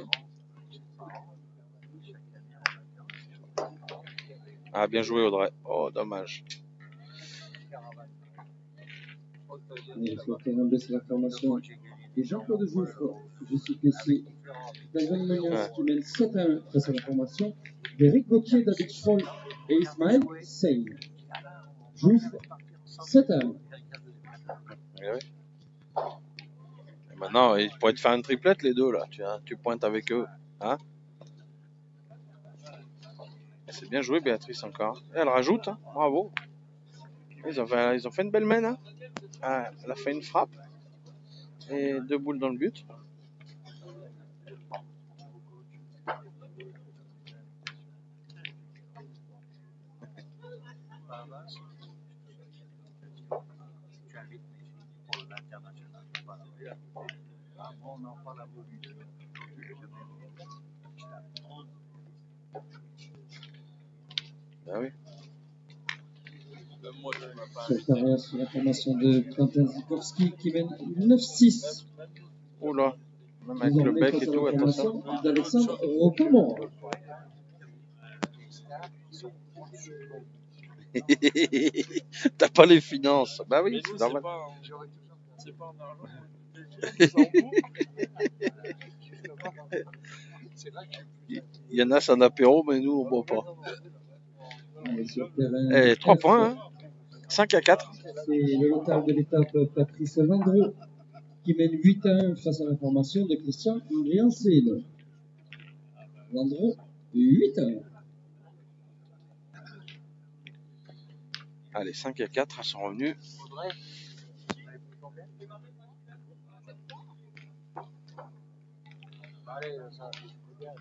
Ah, bien joué Audrey. Oh, dommage. Je souhaiterais baisser la formation. Et Jean-Claude Jouffre, je suis caissier. Dalvan Meunias qui mène sept à un face à la formation. D'Éric Gauthier, David Schroll et Ismaël Seyne. Jouffre, sept à un. Et ouais. Et maintenant, ils pourraient te faire une triplette les deux là. Tu, hein, tu pointes avec eux. Hein? C'est bien joué Béatrice encore. Et elle rajoute, hein. Bravo. Ils ont, fait, ils ont fait une belle main. Hein. Ah, elle a fait une frappe. Et deux boules dans le but. Ah oui. Sur la formation de Quentin Zikorski qui mène neuf six. Oula, même avec le bec et tout, attention. D'Alexandre Rocamore. T'as pas les finances. Bah oui, c'est normal. C'est C'est là que je suis plus. Il il y en a, c'est un apéro, mais nous, on boit pas. Allez, sur le terrain Eh, trois F, points, hein. cinq à quatre. c'est le local de l'étape Patrice Landreau qui mène huit à un face à la formation de Christian Andriancel. Landreau, huit à un. Allez, cinq à quatre, elles sont revenues. Audrey, elle est combien? Allez, ça, c'est bien.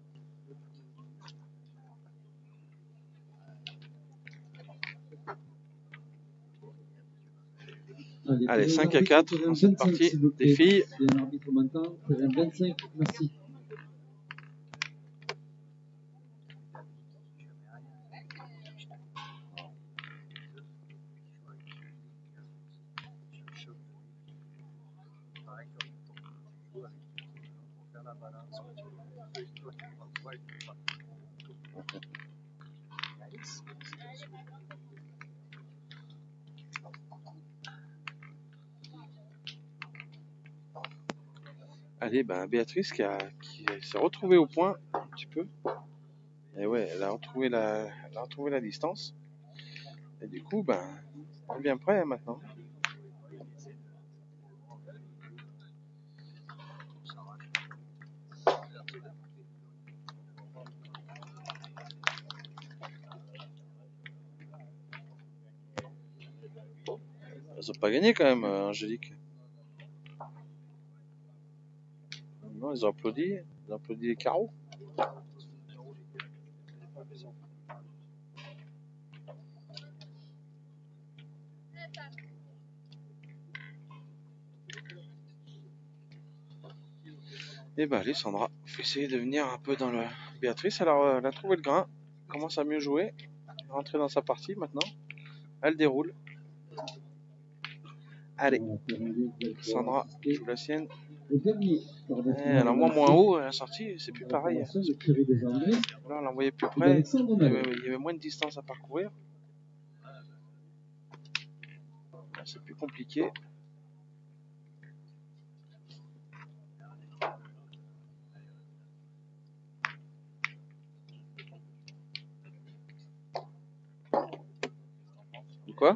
Allez, cinq à quatre, c'est parti. Des filles. C'est un arbitre maintenant, terrain vingt-cinq, merci. Allez, ben Béatrice qui, a, qui s'est retrouvée au point un petit peu. Et ouais, elle a retrouvé la, elle a retrouvé la distance. Et du coup, ben, on est bien prêt hein, maintenant. Elles ont pas gagné quand même, euh, Angélique. Non, ils ont applaudi. Ils ont applaudi les carreaux. Et bah allez Sandra, faut essayer de venir un peu dans le... Béatrice, alors euh, elle a trouvé le grain, commence à mieux jouer, rentrer dans sa partie maintenant, elle déroule. Allez, Sandra, joue la sienne. Et elle envoie moins haut à la sortie, c'est plus pareil. Là on l'envoyait plus près, il y, avait, il y avait moins de distance à parcourir. Là, c'est plus compliqué. Quoi?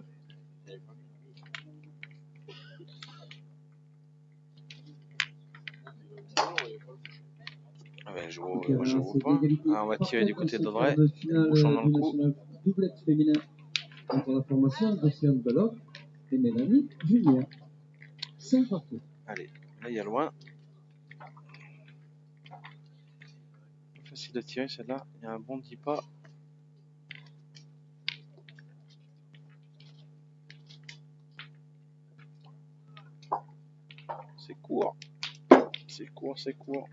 Ah ben, je vois, moi je vois pas. Ah, on va tirer du côté d'Audrey. Bouchon dans le cou. Doublette féminin entre la formation d'Océane Belloc et Mélanie Julien. cinq partout. Allez, là il y a loin. Facile de tirer celle-là. Il y a un bon dix pas. C'est court. C'est court, c'est court.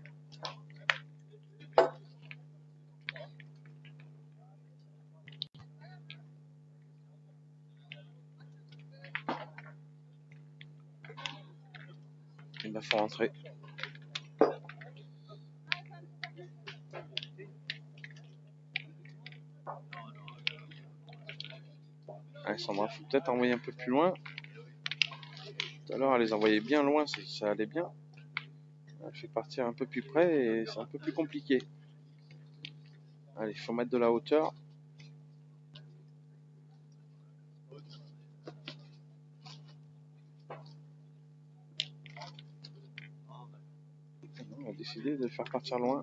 Il va falloir rentrer. Allez Sandra, faut peut-être envoyer un peu plus loin. Tout à l'heure, elle les envoyait bien loin, ça allait bien. Elle fait partir un peu plus près et c'est un peu plus compliqué. Allez, il faut mettre de la hauteur. On a décidé de le faire partir loin.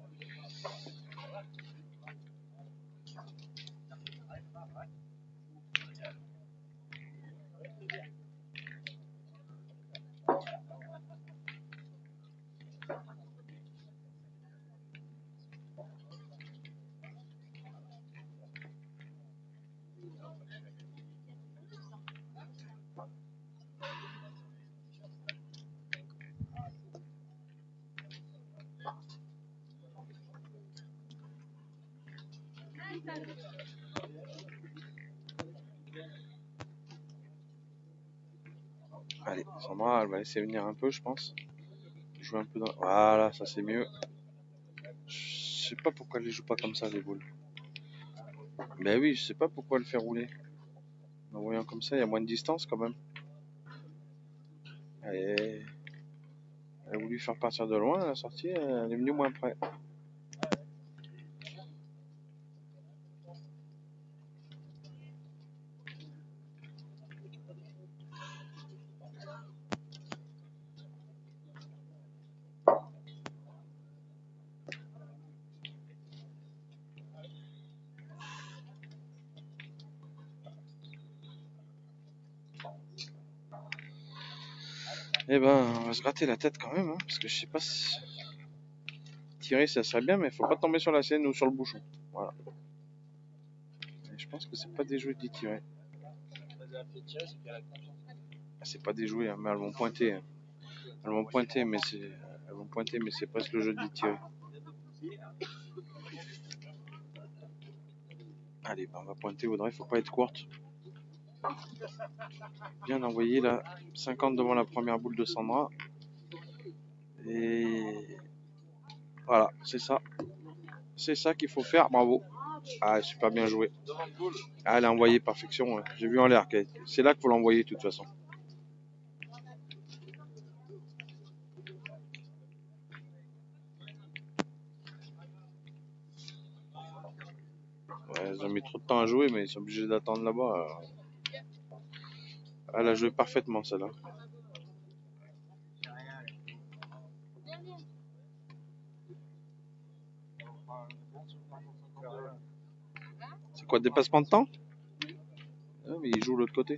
Allez, Sandra, elle va laisser venir un peu, je pense. Jouer un peu dans... Voilà, ça c'est mieux. Je sais pas pourquoi elle les joue pas comme ça, les boules. Ben oui, je sais pas pourquoi elle fait rouler. En envoyant comme ça, il y a moins de distance quand même. Allez. Elle a voulu faire partir de loin, la sortie, elle est venue moins près. Eh ben, on va se gratter la tête quand même, hein, parce que je sais pas si... Tirer, ça serait bien, mais faut pas tomber sur la scène ou sur le bouchon. Voilà. Et je pense que c'est pas des jouets d'y tirer. Ah, c'est pas des jouets, hein, mais elles vont pointer. Hein. Elles vont pointer, mais c'est, elles vont pointer, mais c'est presque le jeu d'y tirer. Allez, ben, on va pointer, Audrey, faut pas être courte. Bien envoyé là, cinquante devant la première boule de Sandra. Et voilà, c'est ça. C'est ça qu'il faut faire, bravo. Ah, super bien joué. Ah, elle a envoyé perfection, ouais. J'ai vu en l'air. C'est là qu'il faut l'envoyer de toute façon. Ouais, ils ont mis trop de temps à jouer, mais ils sont obligés d'attendre là-bas. Alors... Elle a joué parfaitement celle-là. C'est quoi, dépassement de temps? Ah, mais il joue de l'autre côté.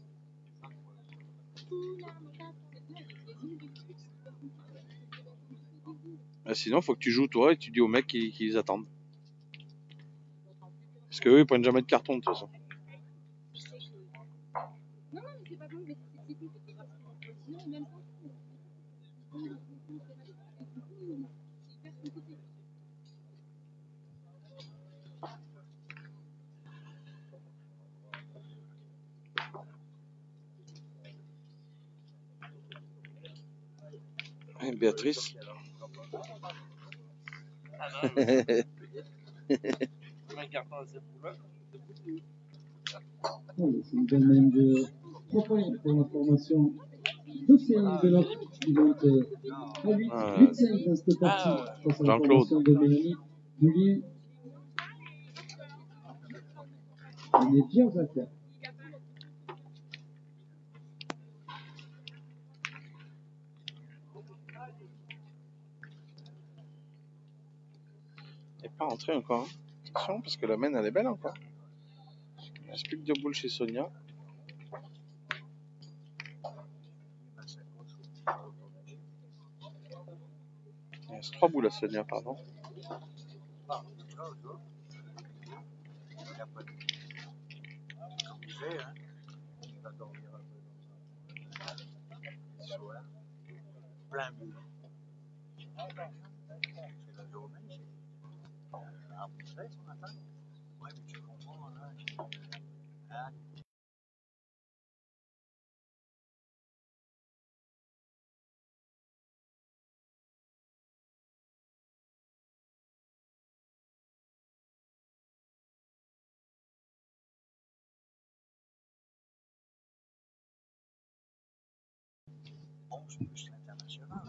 Ah, sinon, faut que tu joues toi et tu dis aux mecs qu'ils qu'ils attendent. Parce qu'eux, ils prennent jamais de carton de toute façon. Et Béatrice. Oui, c'est une domaine de trois points pour la formation d'Océan de l'Oc qui monte à huit cinq dans cette partie face à la formation de Mélanie Julien. Il y a plusieurs affaires. Elle n'est pas rentrée encore. Hein. Attention, parce que la main, elle est belle encore. Il ne reste plus que deux boules chez Sonia. Il reste trois boules à Sonia, pardon. Plein but. C'est la journée, c'est un peu frais ce matin. Ouais, mais tu comprends, là. Hein? onze plus l'international.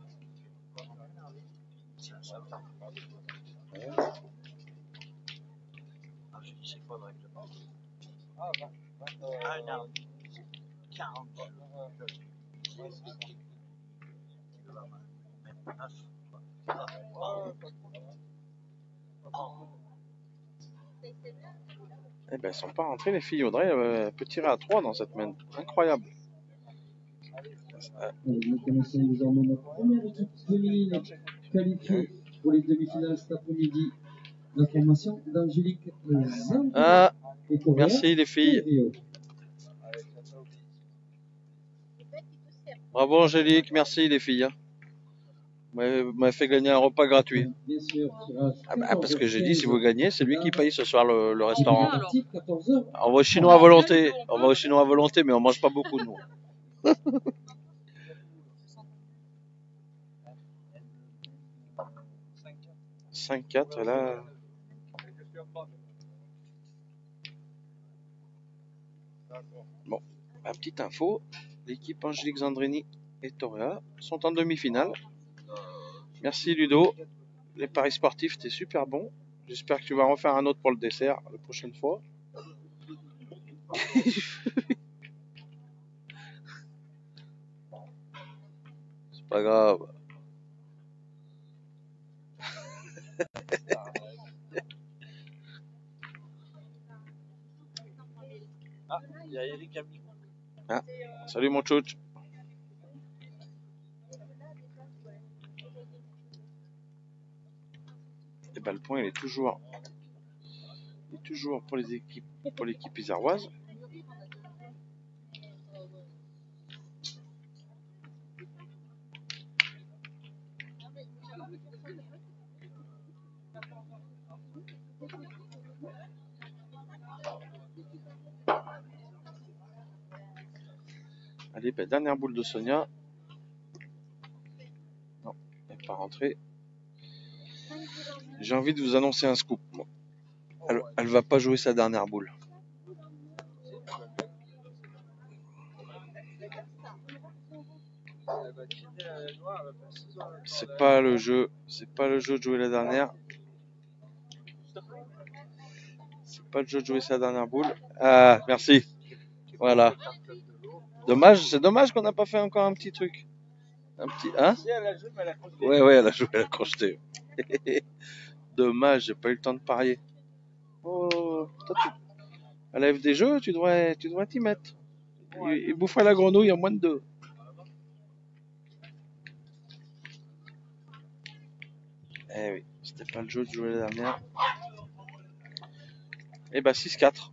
Ça, ça va. Ah, je dis, c'est quoi le règlement? Un an. quarante. Même neuf. Eh ben, elles sont pas rentrées, les filles. Audrey euh, peut tirer à trois dans cette main. Incroyable. Euh, nous connaissons désormais notre première équipe féminine qualifiée pour les demi-finales cet après-midi. La formation d'Angélique Zambia. Ah, merci les filles. Bravo Angélique, merci les filles. Vous m'avez fait gagner un repas gratuit. Bien sûr, ah bah, parce que j'ai dit, si vous gagnez, c'est lui qui paye ce soir le, le restaurant. quatorze heures. On va au chinois à volonté. On va au chinois à volonté, mais on mange pas beaucoup, nous. cinq quatre, là. Bon, la petite info. L'équipe Angélique Zandrini et Torea sont en demi-finale. Merci Ludo. Les paris sportifs, c'était super bon. J'espère que tu vas en faire un autre pour le dessert la prochaine fois. C'est pas grave. Ah, il y a Eric Ami. Ah, salut mon chouch. ben, le point il est toujours, il est toujours pour les équipes, pour l'équipe iséroise. Allez, ben, dernière boule de Sonia. Non, elle n'est pas rentrée. J'ai envie de vous annoncer un scoop. Bon, elle, elle va pas jouer sa dernière boule. C'est pas le jeu, c'est pas le jeu de jouer la dernière. C'est pas le jeu de jouer sa dernière boule. Ah, merci. Voilà. Dommage, c'est dommage qu'on n'a pas fait encore un petit truc. Un petit, hein? Ouais, ouais, elle a joué, elle a crocheté. Dommage, j'ai pas eu le temps de parier. Oh, toi, tu... à la F des jeux, tu devrais, tu devrais t'y mettre. Il, il boufferait la grenouille en moins de deux. Eh oui, c'était pas le jeu de jouer la dernière. Et bah six quatre.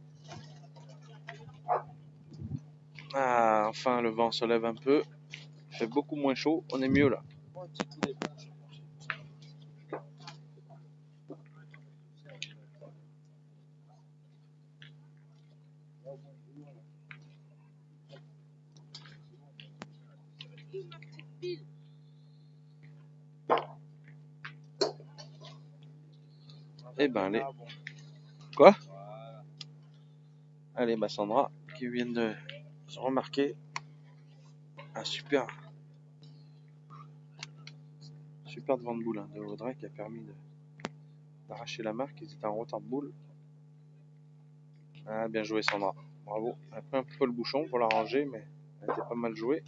Ah, enfin le vent se lève un peu. Il fait beaucoup moins chaud, on est mieux là. Et ben allez. Quoi? Allez, bah Sandra qui vient de se remarquer un super super devant de boule hein, de Audrey qui a permis de d'arracher la marque. Ils étaient en retard de boule. Ah, bien joué Sandra, bravo. Elle a pris un peu le bouchon pour la ranger, mais elle était pas mal jouée.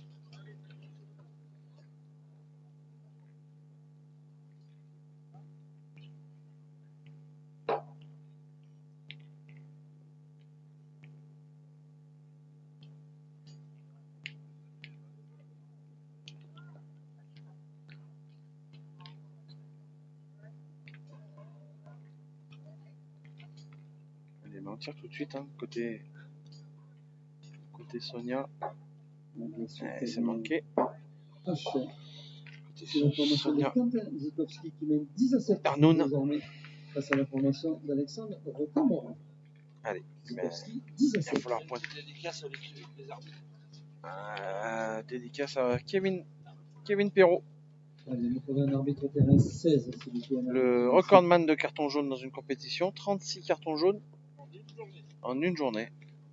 Allez, mais on tire tout de suite hein, côté côté Sonia. Eh, c'est manqué. H. Côté C'est la formation de Sonia. Quentin Zikowski qui mène dix à sept Arnoun. désormais face à la formation d'Alexandre Rocamora. Allez, ben, Zikowski dix à il va sept. falloir pointer. Dédicace à l'équipe des arbitres. Euh, dédicace à Kevin, Kevin Perrault, Allez, il nous faudrait un arbitre terrain seize, s'il vous plaît. le recordman de cartons jaunes dans une compétition. trente-six cartons jaunes en une journée.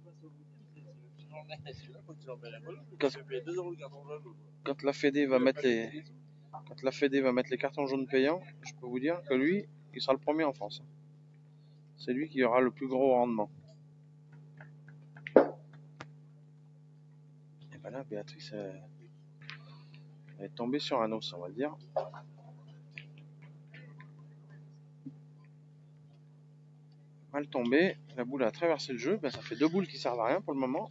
Quand, quand la Fédé va mettre les, quand la Fédé va mettre les cartons jaunes payants, je peux vous dire que lui, il sera le premier en France. C'est lui qui aura le plus gros rendement. Et ben là, Béatrice, elle, elle est tombée sur un os, on va dire. Mal tombée, la boule a traversé le jeu. Ben, ça fait deux boules qui servent à rien pour le moment.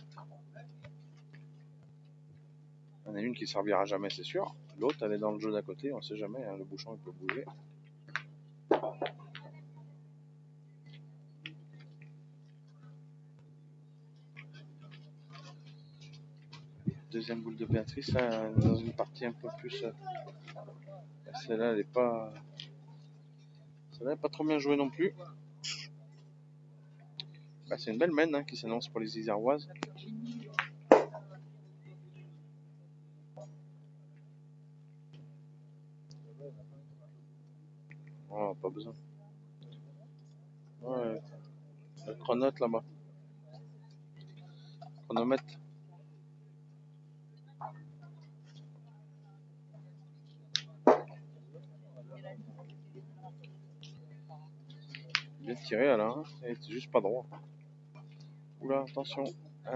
Il y en a une qui servira jamais, c'est sûr. L'autre, elle est dans le jeu d'à côté, on sait jamais, hein, le bouchon il peut bouger. Deuxième boule de Béatrice, là, dans une partie un peu plus. Euh, celle-là, elle est pas. Celle-là, elle est pas trop bien jouée non plus. Bah, c'est une belle mène hein, qui s'annonce pour les Iséroises. Oh, pas besoin. Ouais, le chronote là-bas. Chronomètre. Bien tiré là, hein. C'est juste pas droit. Oula, attention. Hein.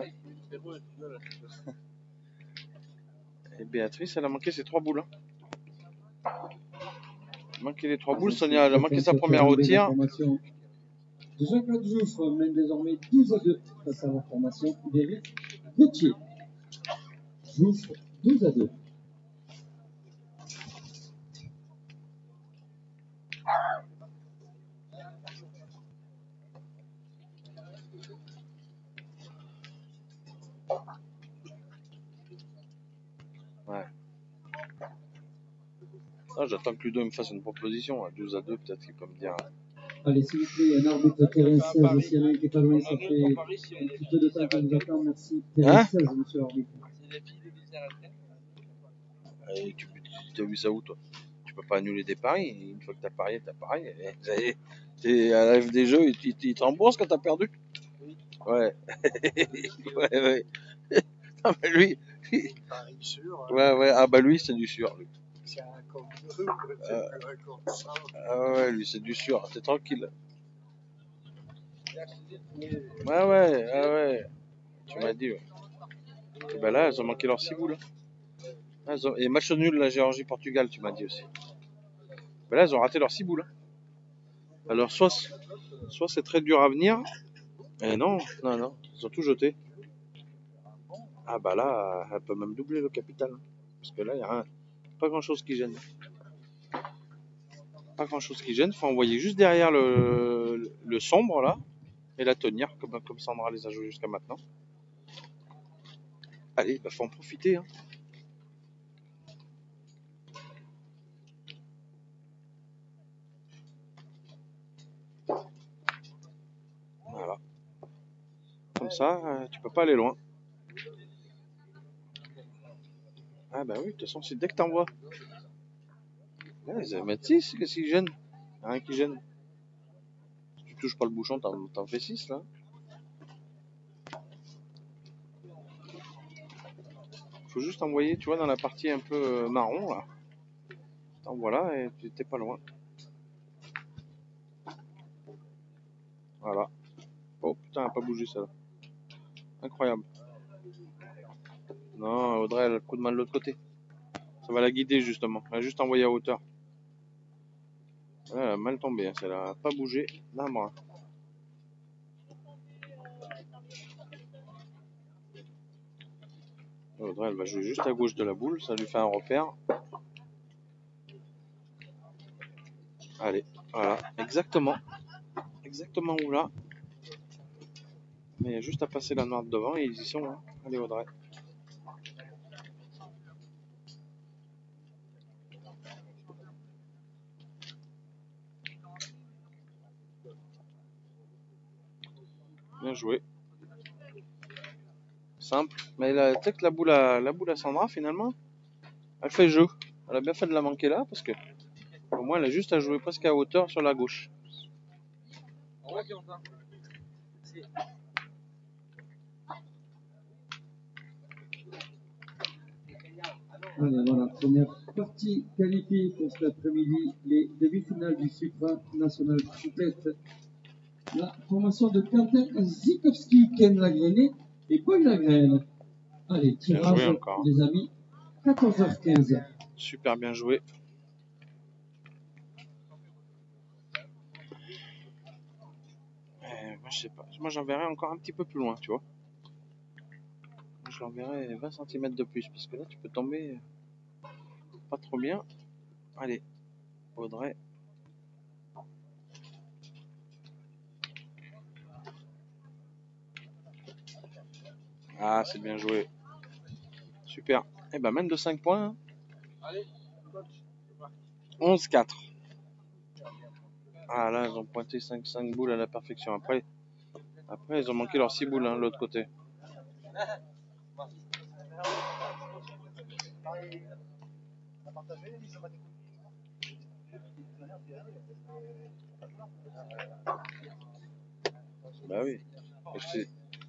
Et Béatrice, elle a manqué ses trois boules. Hein. Elle a manqué les trois boules. Sonia, elle a manqué sa première au tir. Jean-Claude Jouffre mène désormais douze à deux face à la formation d'Éric Gauthier. Jouffre douze à deux. Ouais. Ah, j'attends que Ludo me fasse une proposition. À douze à deux, peut-être qu'il peut me dire. Allez, s'il vous plaît, un arbitre terrain seize, s'il y en a un qui est pas loin, ça fait un petit peu de temps qu'on nous attend. Merci. Terrain Hein? seize, monsieur l'arbitre. C'est les filles de lycée à la traîne. Et tu tu as vu ça où, toi? Tu peux pas annuler des paris. Une fois que t'as parié, t'as parié. Et ça y est, t'es à la F des jeux, ils ils- ils te remboursent quand t'as perdu. Oui. Ouais. Ouais, ouais. Non, mais lui. Paris sûr. Ouais, ouais. Ah, bah lui, c'est du sûr. Lui. C'est un comme deux, c'est Euh, plus un comme ça. Ah ouais, lui, c'est du sûr. T'es tranquille. Ouais, ouais, ouais, ouais. Tu m'as dit, ouais. Et ben là, ils ont manqué leur six boules. Ah, ils ont- Et match nul, la Géorgie-Portugal, tu m'as dit aussi. Ben là, ils ont raté leur six boules. Alors, soit, soit c'est très dur à venir. Et non, non, non. Ils ont tout jeté. Ah bah là, elle peut même doubler le capital. Parce que là, il n'y a rien, pas grand chose qui gêne. Pas grand chose qui gêne. Faut envoyer juste derrière le, le sombre là. Et la tenir, comme, comme Sandra les a joués jusqu'à maintenant. Allez, bah faut en profiter. Hein. Voilà. Comme ça, euh, tu peux pas aller loin. Ah bah oui, de toute façon, c'est dès que t'envoies. Ouais, ils mettent six, qu'est-ce qui gêne? Y'a rien qui gêne. Si tu touches pas le bouchon, t'en, t'en fais six là. Faut juste envoyer, tu vois, dans la partie un peu euh, marron là. T'envoies là et tu t'es pas loin. Voilà. Oh putain, elle a pas bougé ça là. Incroyable. Non, Audrey, elle a le coup de main de l'autre côté. Ça va la guider justement. Elle a juste envoyé à hauteur. Elle a mal tombé, hein. Elle a pas bougé d'un bras. Audrey, elle va jouer juste à gauche de la boule. Ça lui fait un repère. Allez, voilà. Exactement. Exactement où là. Mais il y a juste à passer la noire de devant et ils y sont. Hein. Allez, Audrey. Bien joué. Simple. Mais tu sais que la boule, à, la boule à Sandra, finalement, elle fait jeu. Elle a bien fait de la manquer là, parce que au moins elle a juste à jouer presque à hauteur sur la gauche. Voilà, voilà, première partie qualifiée pour cet après-midi, les demi-finales du Supra National complète. La formation de Quentin Zikowski, Ken Lagrené et Paul Lagrène. Allez, tirage, encore, hein. Les amis, quatorze heures quinze. Super bien joué. Euh, moi, je sais pas. Moi, j'enverrai encore un petit peu plus loin, tu vois. Moi, je l'enverrai vingt centimètres de plus, parce que là, tu peux tomber pas trop bien. Allez, Audrey. Ah, c'est bien joué. Super. Eh ben, même de cinq points. Hein. Allez, onze quatre. Ah, là, ils ont pointé cinq, cinq boules à la perfection. Après, après ils ont manqué leurs six boules, hein, de l'autre côté. Bah oui. Et c'est-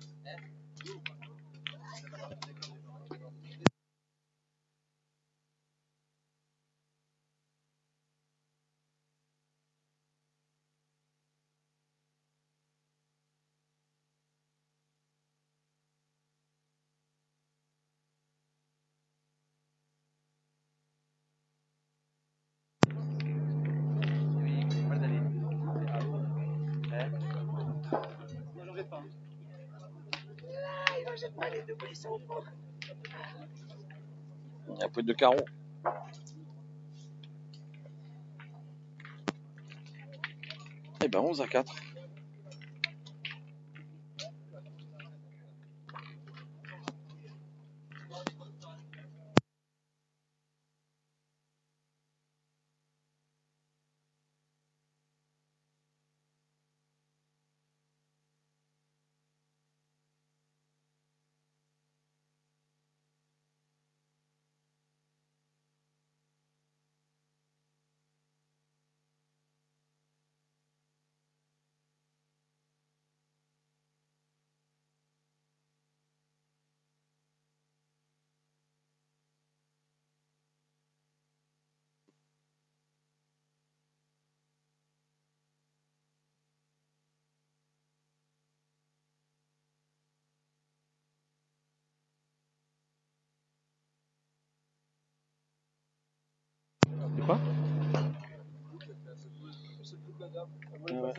Il y a un peu de carreau. Eh ben, onze à quatre.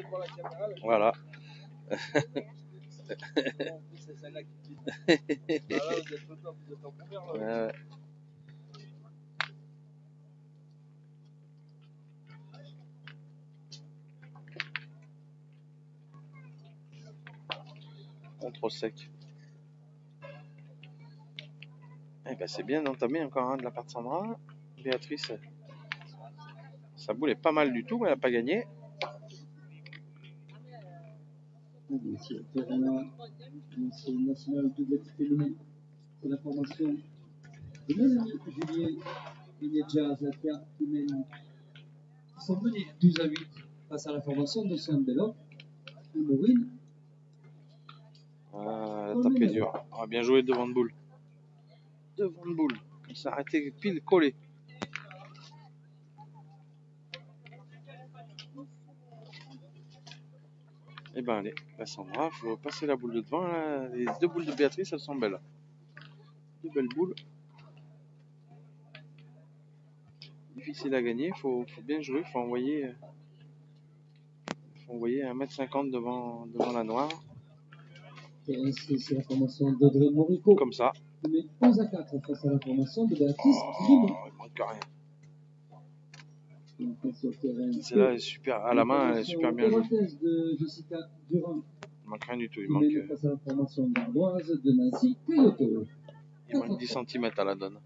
pour la caméra. Là, Voilà. en plus, c'est celle-là qui dit. Ah là, vous êtes au top, vous êtes en première. Là. Ouais. On trop sec. Eh ben c'est bien entamé encore hein, de la part de Sandra. Béatrice, sa boule est pas mal du tout, mais elle n'a pas gagné. Sur le terrain, c'est une nationale double féminine. C'est la formation de Mélanie Julien et Nedja Zakia qui mènent. Ils sont menés douze à huit face à la formation de Saint-Bello et Maureen. Ah, elle a tapé dur. On a bien joué devant de boule. Devant de boule. Il s'est arrêté pile collé. Et ben allez, la Sandra, faut passer la boule de devant. Là. Les deux boules de Béatrice, elles sont belles. Deux belles boules. Difficile à gagner, faut, faut bien jouer, faut envoyer, faut envoyer un mètre cinquante devant, devant la noire. Et ainsi, c'est la formation d'Audrey Morico. Comme ça. Qui met onze à quatre face à la formation de Béatrice Oh, Grimaud. il manque rien. Sur le terrain. Celle-là est super, à la main, elle est super bien jouée. De Jessica Durand. Il manque rien du tout, il Qui manque, mène face à la formation d'Ardoise de Nancy Cayoto. il manque dix centimètres à la donne.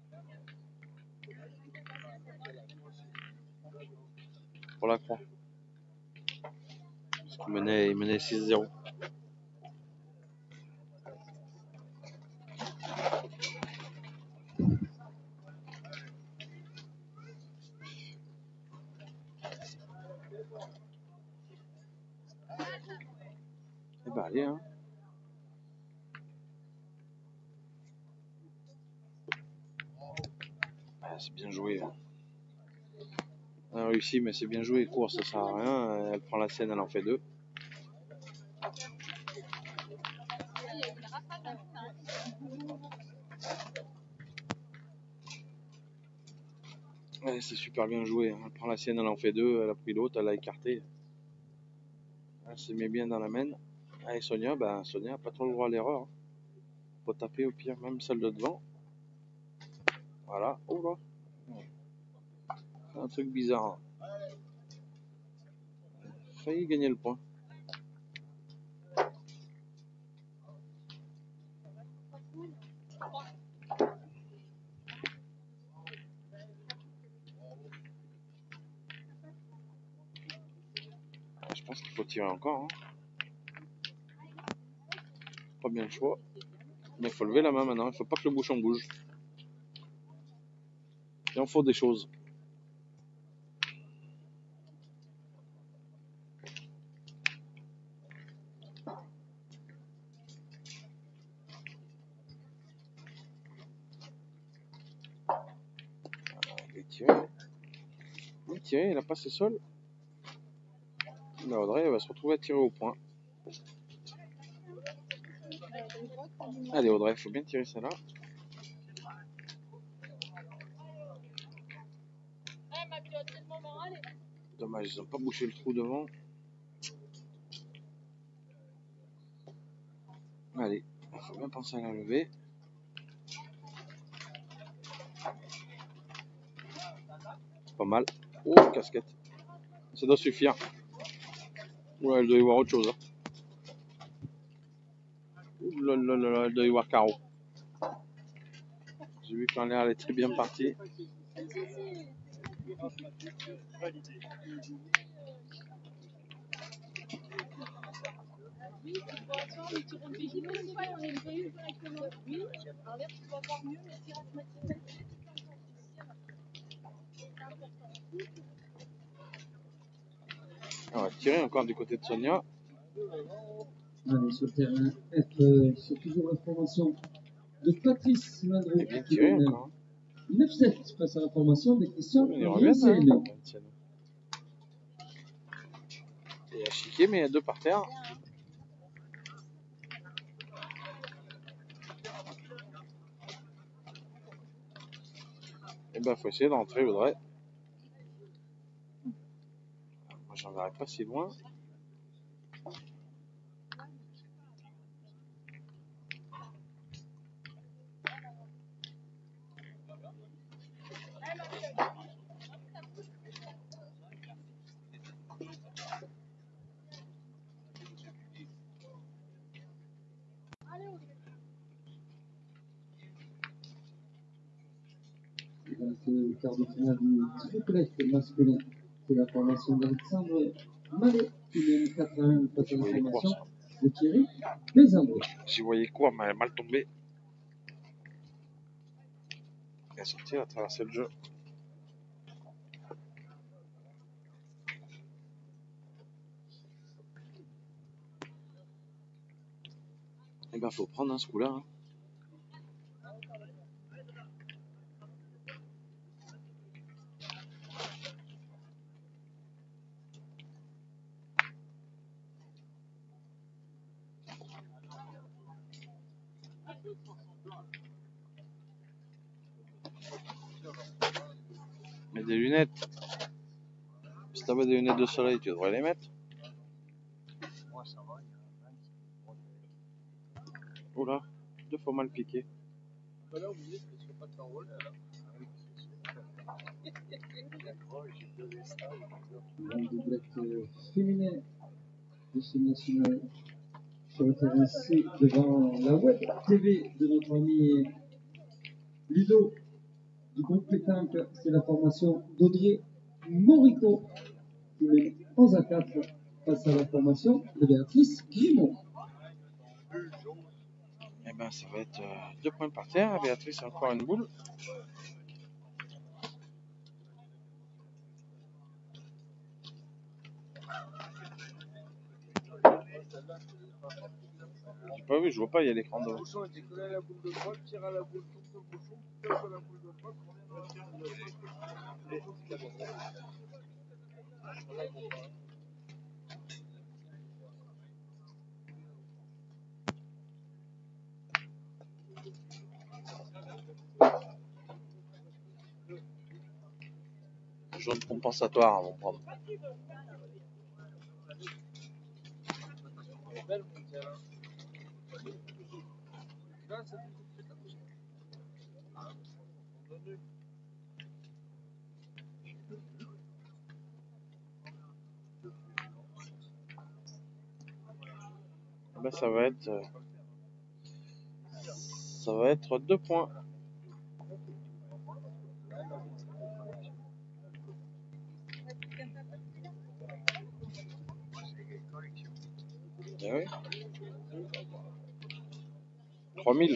Pour la croix. Parce qu'il menait, il menait six zéro. Et bah allez hein. Ah, c'est bien joué. Hein. Elle a réussi, mais c'est bien joué. Course, ça sert à rien. Elle prend la scène, elle en fait deux. Ouais, c'est super bien joué. Elle prend la sienne, elle en fait deux. Elle a pris l'autre, elle a écarté. Elle se met bien dans la main. Allez, Sonia, ben Sonia n'a pas trop le droit à l'erreur. Faut taper au pire, même celle de devant. Voilà. Oh là. C'est un truc bizarre. Failli gagner le point. Je pense qu'il faut tirer encore. Hein. Pas bien le choix. Mais il faut lever la main maintenant. Il faut pas que le bouchon bouge. Il en faut des choses. Il est tiré. Il est tiré, il a passé seul. Là, Audrey elle va se retrouver à tirer au point. Allez Audrey, il faut bien tirer celle-là. Dommage, ils n'ont pas bouché le trou devant. Allez, il faut bien penser à la lever. Pas mal. Oh, casquette. Ça doit suffire. Ouais, elle doit y voir autre chose. Hein. Ouh là là là là, elle doit y voir carreau. J'ai vu qu'en l'air, elle était bien partie. On va tirer encore du côté de Sonia. Allez, sur le terrain, F, c'est toujours la formation de Patrice Landreau. Elle est bien tirée encore. neuf sept face à la formation de Christian Ils reviennent. Hein. Il y a chiqué, mais il y a deux par terre. Et ben, faut essayer d'entrer, Audrey. Moi, j'en arrive pas si loin. dans ce quart de finale du triplette masculin. C'est la formation d'Alexandre Mallet qui mène quatre à un face à J'y la voyais quoi, formation ça? de Thierry Bézambré. J'y voyais quoi, mais elle est mal tombée. Elle est sortie, elle a traversé le jeu. Eh ben, faut prendre un ce coup-là. Hein. Mets des lunettes. Si t'avais des lunettes de soleil, tu devrais les mettre. Moi, ça va, il y a un Oula, deux fois mal piqué. Tout à l'heure, vous me dites que je ne pas de t'enrôler, là. Une doublette euh, féminin de ce national sur le terrain C devant la web T V de notre ami Ludo du groupe Pétanque. C'est la formation d'Audrey Morico qui mène onze à quatre face à la formation de Béatrice Grimaud. Eh ben, ça va être euh, deux points par terre. Béatrice a encore une boule. J'ai pas vu, je vois pas, il y a l'écran devant. Le bouchon était collé à la boule de droite, tire à la boule, tourne le bouchon, tape à la boule de droite, revient à la boule de droite. Jaune compensatoire avant de prendre. Elle est belle, mon gars, là. Là, ça fait Eh ben, ça va être. euh, Ça va être deux points. Eh oui. trois mille.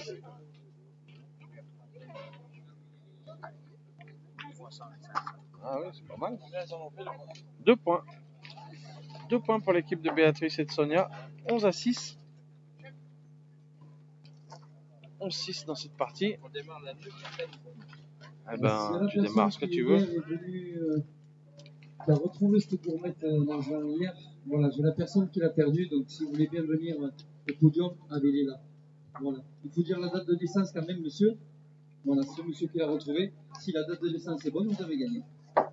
Ah oui, c'est pas mal. Deux points. Deux points pour l'équipe de Béatrice et de Sonia. onze à six. onze six dans cette partie. On démarre la nuit. Eh ben, tu démarres ce que tu veux. Est venue, euh, qui a retrouvé cette gourmette euh, dans un hier. Voilà, j'ai la personne qui l'a perdue, donc si vous voulez bien venir euh, au podium, allez là. Voilà. Il faut dire la date de naissance quand même, monsieur. Voilà, c'est le monsieur qui l'a retrouvé. Si la date de naissance est bonne, vous avez gagné.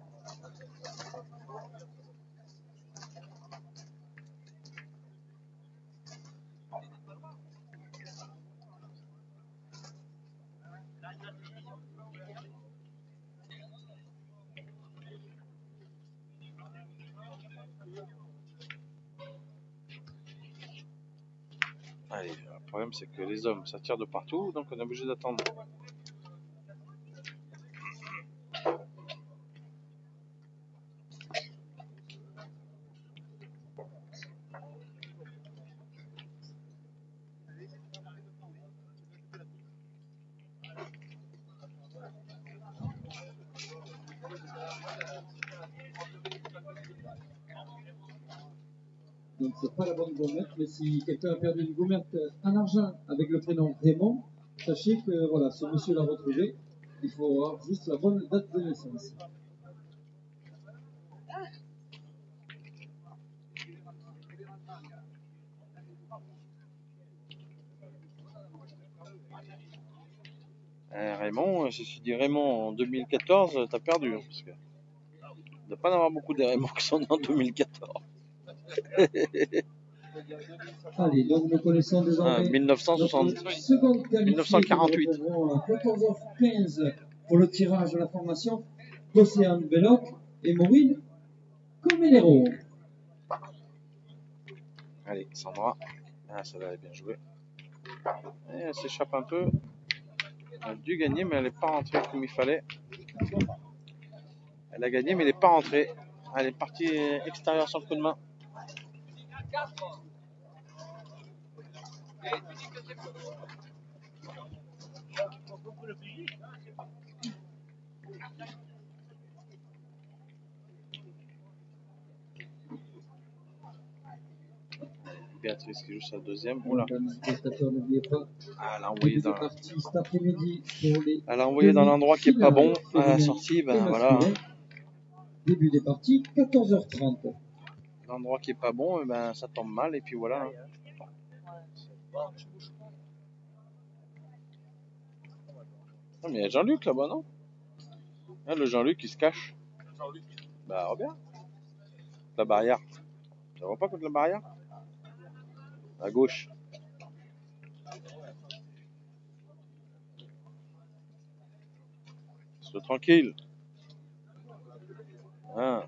Allez, le problème c'est que les hommes ça tire de partout, donc on est obligé d'attendre. Donc c'est pas la bonne gourmette, mais si quelqu'un a perdu une gourmette en argent avec le prénom Raymond, sachez que voilà, ce monsieur l'a retrouvé. Il faut avoir juste la bonne date de naissance. Eh, Raymond, si tu dis Raymond en deux mille quatorze, t'as perdu. Hein, parce que il ne doit pas en avoir beaucoup des Raymond qui sont nés en deux mille quatorze. Allez, donc nous connaissons désormais Ah, mille neuf cent soixante. notre seconde qualifiée mille neuf cent quarante-huit. que nous retrouvons à quatorze heures quinze pour le tirage de la formation d'Océane Belloc et Maureen Comenero. Allez, Sandra. Ah, ça va, elle est bien jouée. Et elle s'échappe un peu. Elle a dû gagner, mais elle n'est pas rentrée comme il fallait. Elle a gagné, mais elle n'est pas rentrée. Elle est partie extérieure sur le coup de main. Béatrice qui joue sa deuxième. Oula. Ah, elle a envoyé dans, elle a envoyé dans l'endroit qui est pas bon. À la sortie, ben voilà. Début des parties, quatorze heures trente. L'endroit qui est pas bon, ben ça tombe mal et puis voilà. Non, mais il y a Jean-Luc là-bas, non? Ah, le Jean-Luc il se cache. Jean-Luc. Bah regarde. La barrière. Tu vois pas contre la barrière? À gauche. Sois tranquille. Ah.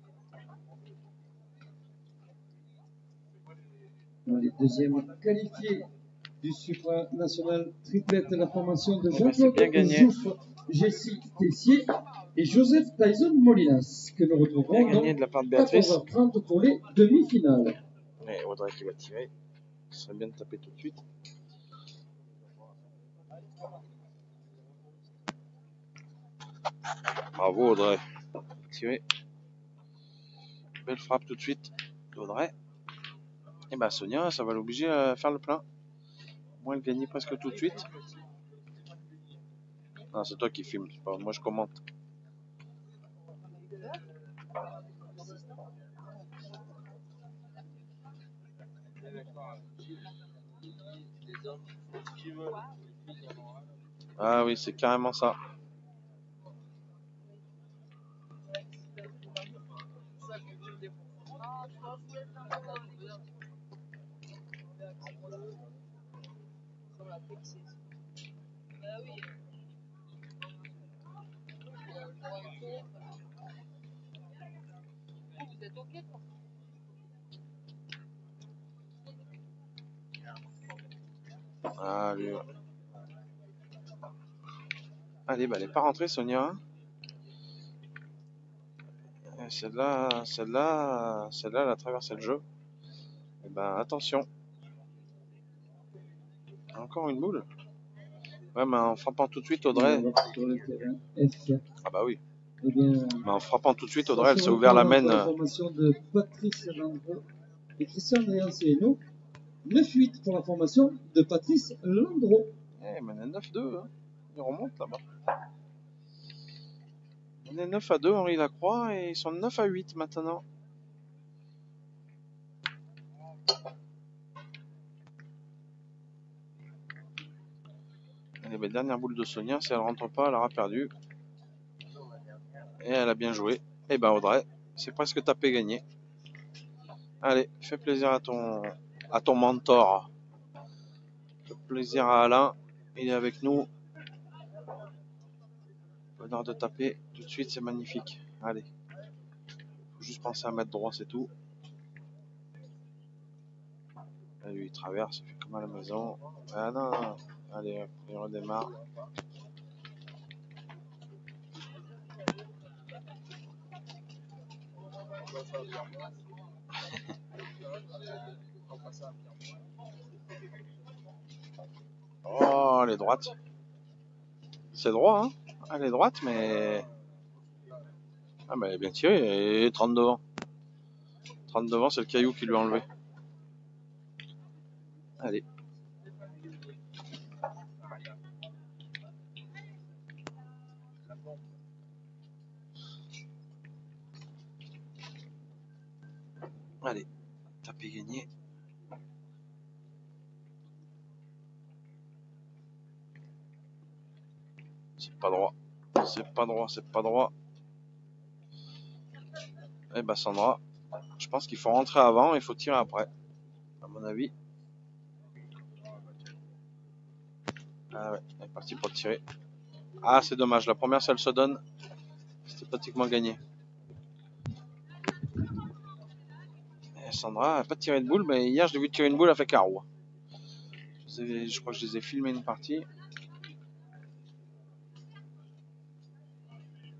Les deuxièmes qualifiés du supranational triplette, la formation de Oh ben, Jean-Claude Jouffe, Jessie Tessier et Joseph Tyson Molinas, que nous retrouverons dans quatorze heures trente pour les demi-finales. Mais Audrey qui va tirer. Ce serait bien de taper tout de suite. Bravo Audrey. Tirer. Belle frappe tout de suite d'Audrey. Et bah Sonia, ça va l'obliger à faire le plein. Moi, elle gagne presque tout de suite. Non, c'est toi qui filmes, c'est pas moi je commente. Ah oui, c'est carrément ça. Allez, Allez bah, elle n'est pas rentrée, Sonia. Celle-là, celle-là, celle-là, elle a traversé le jeu. Et ben, attention. Encore une boule. Ouais, mais en frappant tout de suite, Audrey. Ah bah oui. Eh bien, mais en frappant tout de suite, Audrey, elle s'est ouvert la main. La formation de Patrice Landreau et Christian Andréanceno. neuf huit pour la formation de Patrice Landreau. Eh, mais on est neuf deux. Hein. Il remonte là-bas. On est neuf à deux, Henri Lacroix, et ils sont neuf à huit maintenant. Allez, bah, dernière boule de Sonia, si elle rentre pas, elle aura perdu. Et elle a bien joué. Et ben Audrey, c'est presque tapé gagné. Allez, fais plaisir à ton, à ton mentor. Fais plaisir à Alain, il est avec nous. Bonheur de taper tout de suite, c'est magnifique. Allez, faut juste penser à mettre droit, c'est tout. Là, lui, il traverse, il fait comme à la maison. Ah non, non. Allez, il redémarre. Oh, elle est droite. C'est droit, hein. Elle est droite, mais... Ah, mais elle est bien tirée, et trente devant. trente devant, c'est le caillou qui lui a enlevé. Allez. Allez, tapé gagné. C'est pas droit. C'est pas droit, c'est pas droit. Eh ben Sandra, je pense qu'il faut rentrer avant et il faut tirer après. À mon avis. Ah ouais, elle est partie pour tirer. Ah, c'est dommage. La première, si elle se donne, c'était pratiquement gagné. Et Sandra n'a pas tiré de boule, mais hier, je l'ai vu tirer une boule avec un roue. Je, ai, je crois que je les ai filmés une partie.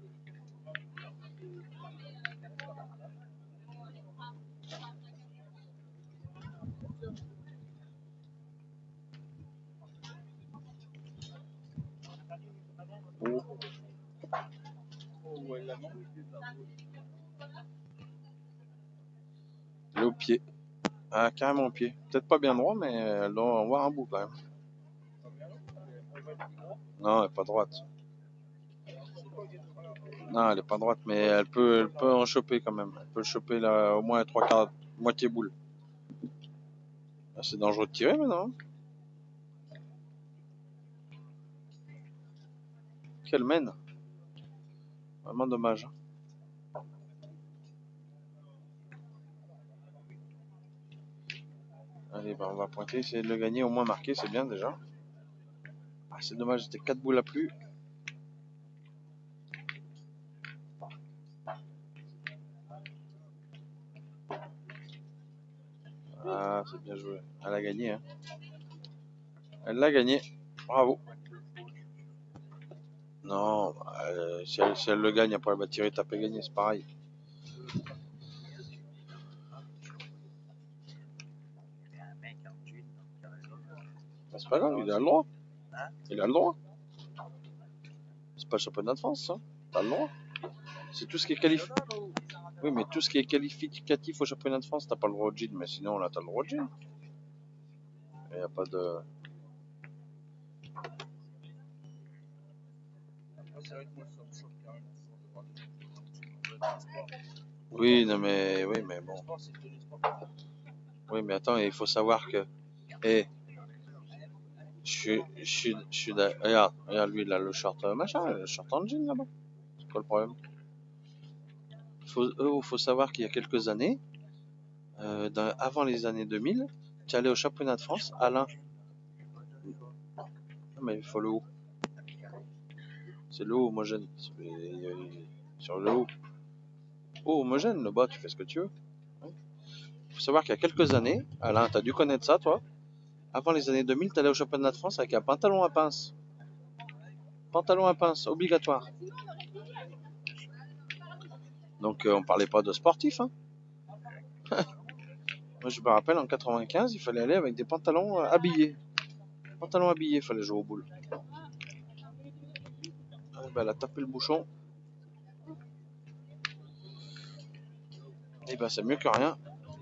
Elle est au pied. Ah, carrément au pied. Peut-être pas bien droit, mais elle doit avoir un bout quand même. Non, elle est pas droite. Non, elle est pas droite, mais elle peut, elle peut en choper quand même. Elle peut choper là, au moins trois quarts, moitié boule. Ah, c'est dangereux de tirer maintenant. Quelle mène. Vraiment dommage. Allez, bah, on va pointer, essayer de le gagner, au moins marquer, c'est bien déjà. Ah, c'est dommage, c'était quatre boules à plus. Ah, c'est bien joué. Elle a gagné. Hein. Elle l'a gagné. Bravo. Non, euh, si, elle, si elle le gagne, après elle va tirer, taper, gagner, c'est pareil. Bah, c'est pas grave, il a le droit. Il a le droit. C'est pas le championnat de France, ça. T'as le droit. C'est tout ce qui est qualifié. Oui, mais tout ce qui est qualificatif au championnat de France, t'as pas le droit au jean, mais sinon là, t'as le droit au jean. Il n'y a pas de. Oui, non, mais oui, mais bon. Oui, mais attends, il faut savoir que. Eh, je suis, je suis, je suis. Regarde, regarde lui, il a le short machin, le short en jean là-bas. C'est quoi le problème? Faut, euh, faut savoir qu'il y a quelques années, euh, dans, avant les années deux mille, tu allais au championnat de France, Alain. Non, mais il faut le haut. C'est le haut homogène. Sur le haut. Haut homogène, le bas, tu fais ce que tu veux. Il faut savoir qu'il y a quelques années, Alain, tu as dû connaître ça, toi. Avant les années deux mille, tu allais au championnat de France avec un pantalon à pince. Pantalon à pince, obligatoire. Donc, euh, on parlait pas de sportif. Hein. Moi, je me rappelle, en quatre-vingt-quinze, il fallait aller avec des pantalons euh, habillés. Pantalons habillés, il fallait jouer aux boules. Ah, ben, elle a tapé le bouchon. Et ben, c'est mieux que rien.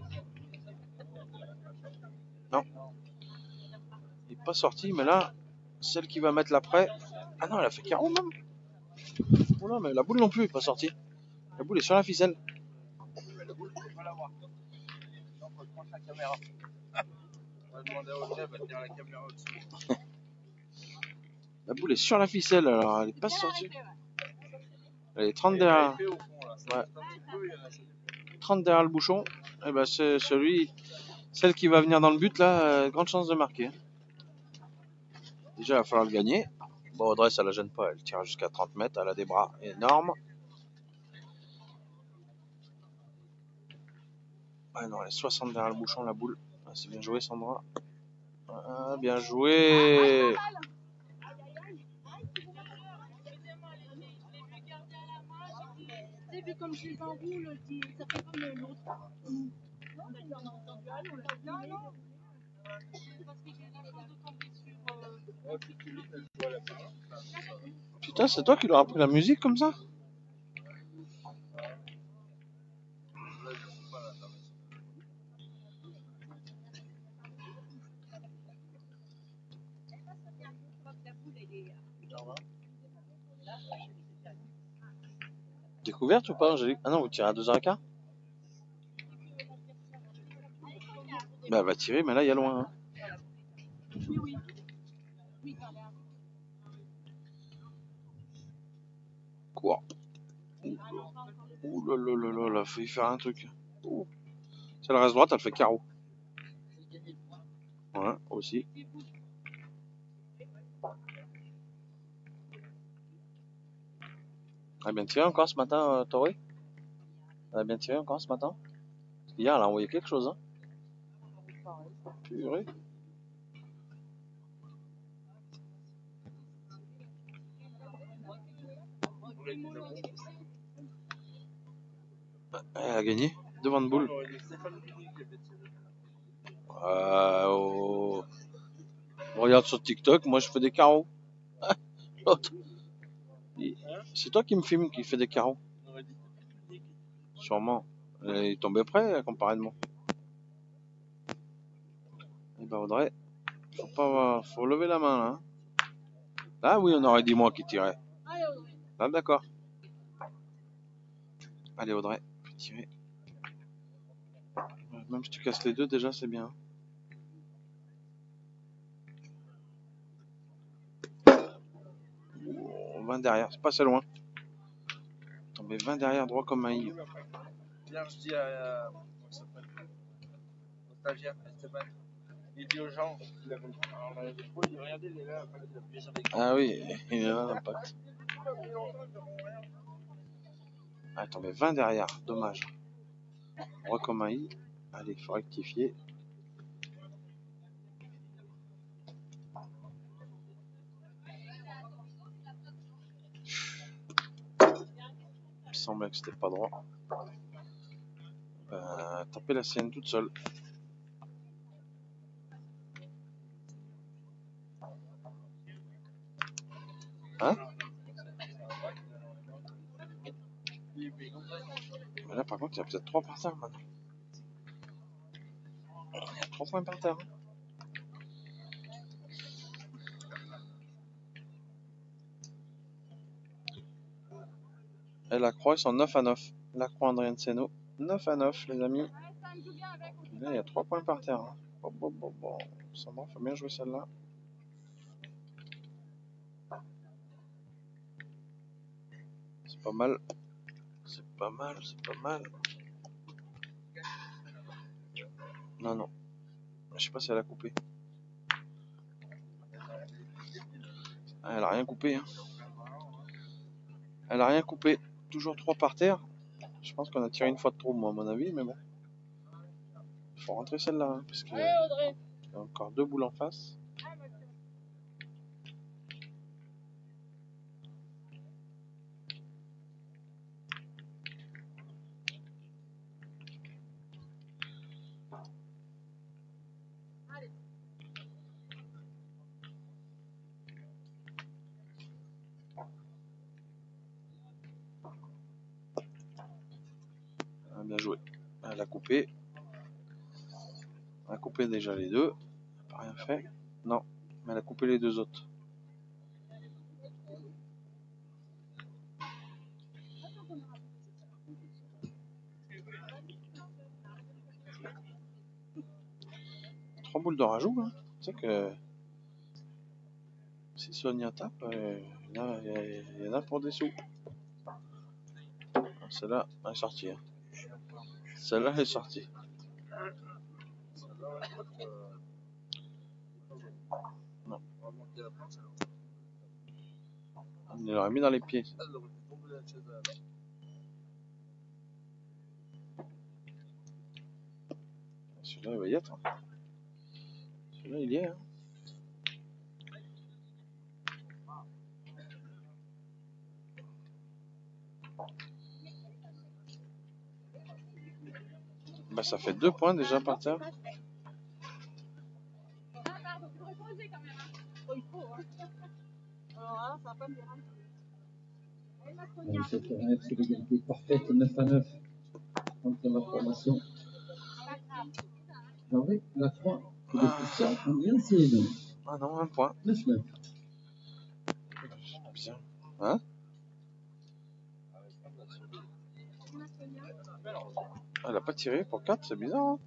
Non. Il n'est pas sorti, mais là, celle qui va mettre l'après. Ah non, elle a fait carreau même. Oh non, mais la boule non plus n'est pas sortie. La boule est sur la ficelle. La boule, tu peux pas l'avoir. Non, faut prendre la caméra. On va demander à Audrey, elle va tenir la caméra au-dessus. La boule est sur la ficelle, alors elle n'est pas sortie. Elle est trente derrière. Ouais. trente derrière le bouchon. Et ben c'est celui, celle qui va venir dans le but là, euh, grande chance de marquer. Déjà il va falloir le gagner. Bon, Audrey ça la gêne pas, elle tire jusqu'à trente mètres, elle a des bras énormes. Ah non, elle est soixante derrière le bouchon la boule. Ah, c'est bien joué Sandra. Ah, bien joué. Vu comme je les enroule, ça fait comme l'autre. Non, on a entendu, on l'a filmé. Parce que j'ai la chance de tomber sur un petit. Putain, c'est toi qui leur as appris la musique comme ça? Découverte ou pas, Angélique? Ah non, vous tirez à deux heures quinze? Bah, elle va tirer, mais là, il y a loin. Hein. Oui, oui. Quoi? Ouh là là là là, elle a failli faire un truc. Ouh. Si elle reste droite, elle fait carreau. Ouais, aussi. Elle a bien tiré encore ce matin, euh, Tori? Elle a bien tiré encore ce matin? Hier, elle a envoyé quelque chose, hein? Purée. Elle a gagné devant de boule. Euh, oh. On regarde sur TikTok, moi je fais des carreaux. L'autre, C'est toi qui me filme, qui fait des carreaux. Sûrement. Il est tombé près, comparément. Et ben Audrey, faut pas, faut lever la main là. Hein. Là, oui, on aurait dit moi qui tirais. Là, d'accord. Allez, Audrey, faut tirer. Même si tu casses les deux, déjà, c'est bien. Oh, vingt derrière, c'est pas assez loin. Tombé vingt derrière, droit comme un i. Hier, je dis à. Comment ça s'appelle ? Au stagiaire, Esteban. Il dit aux gens. Alors, on a des fois, il dit regardez, il est là, il appuie sur les. Ah oui, il est là l'impact. Ah, tombé vingt derrière, dommage. Droit comme un i. Allez, il faut rectifier. Il me semblait que c'était pas droit. Euh, taper la sienne toute seule. Hein? Mais là par contre il y a peut-être trois par terre maintenant. Il y a trois points par terre. Et la croix ils sont neuf à neuf. La croix Andrian Seno, neuf à neuf les amis. Et là il y a trois points par terre. Hein. Bon bon bon bon. Ça va, faut bien jouer celle-là. C'est pas mal. C'est pas mal, c'est pas mal. Non, non. Je sais pas si elle a coupé. Ah, elle a rien coupé. Hein. Elle a rien coupé. Toujours trois par terre. Je pense qu'on a tiré une fois de trop, moi, à mon avis, mais bon. Il faut rentrer celle-là. Hein, parce qu'il y a encore deux boules en face. Bien joué. Elle a coupé. Elle a coupé déjà les deux. Elle n'a pas rien fait. Non, mais elle a coupé les deux autres. Trois boules de rajout. Hein. Tu sais que si Sonia tape, euh, il, y a, il y en a pour des sous. Celle-là elle est sortie. Hein. Celle-là elle est sortie. Non. Il l'aurait mis dans les pieds. Celui-là il va y être. Hein. Celui-là il y est. Hein. Bah ça fait deux points déjà par terre. Ce terrain, c'est l'égalité parfaite, neuf à neuf entre la formation. Jean-Luc Lacroix, et le Christian Andrian Seno. Ah non, un point. neuf neuf. Bien. Hein? Elle a pas tiré pour quatre, c'est bizarre. Hein?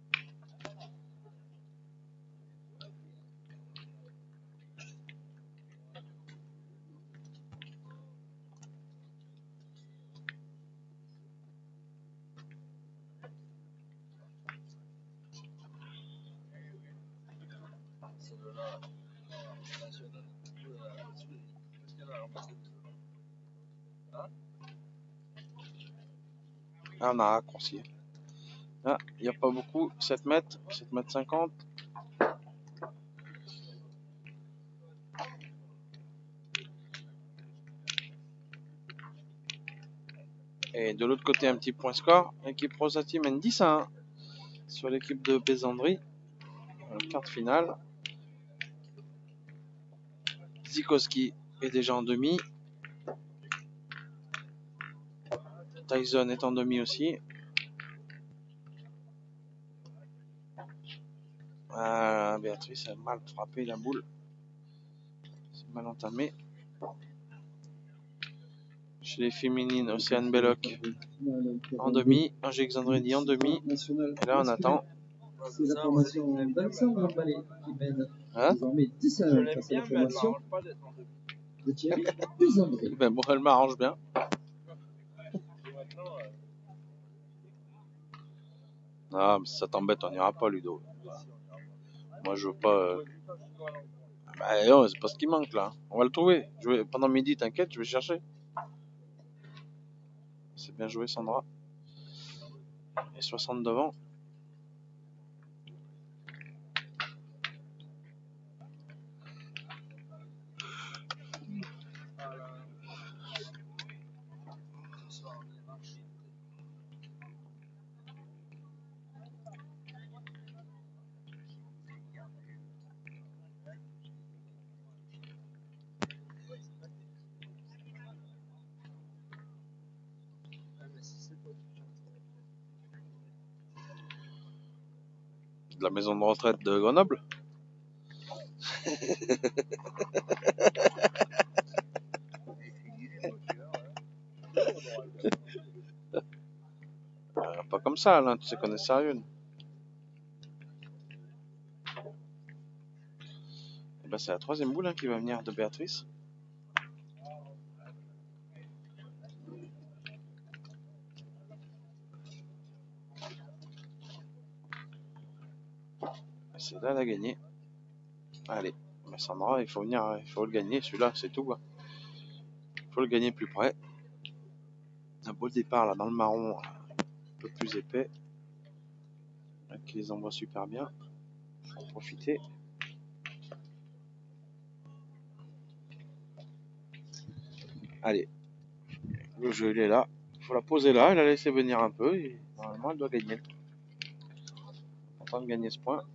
Ah, on a raccourci. Là, il n'y a pas beaucoup. sept mètres, sept mètres cinquante. Et de l'autre côté, un petit point score. L'équipe Rosati mène dix à un sur l'équipe de Bézandry. Quart finale. Zikowski est déjà en demi. Tyson est en demi aussi. Ah, Béatrice a mal frappé la boule. C'est mal entamé. Chez les féminines, Océane Belloc en demi, Angélique Zandrini en demi. Et là, on attend. C'est la formation d'Alexandre Ballet qui mène Hein désormais dix à Je un l'aime face à la bien, mais elle formation m'arrange pas d'être en demi. de Thierry Desandré. Ben, bon, elle m'arrange bien. Et maintenant, euh, Ah, mais si ça t'embête, on n'ira pas, Ludo. Moi, je veux pas. euh, Bah, non, c'est pas ce qui manque là. On va le trouver. Je vais... Pendant midi, t'inquiète, je vais chercher. C'est bien joué, Sandra. Et soixante devant. De la maison de retraite de Grenoble. Euh, pas comme ça, Alain, tu sais qu'on est sérieux. Et ben, c'est la troisième boule hein, qui va venir de Béatrice. C'est là, elle a gagné. Allez, ben Sandra, il faut venir, il faut le gagner, celui-là, c'est tout. Quoi. Il faut le gagner plus près. Un beau départ là dans le marron, un peu plus épais. Qui les envoie super bien. Faut en profiter. Allez, le jeu il est là. Il faut la poser là, elle la laisser venir un peu et normalement elle doit gagner. Content de gagner ce point.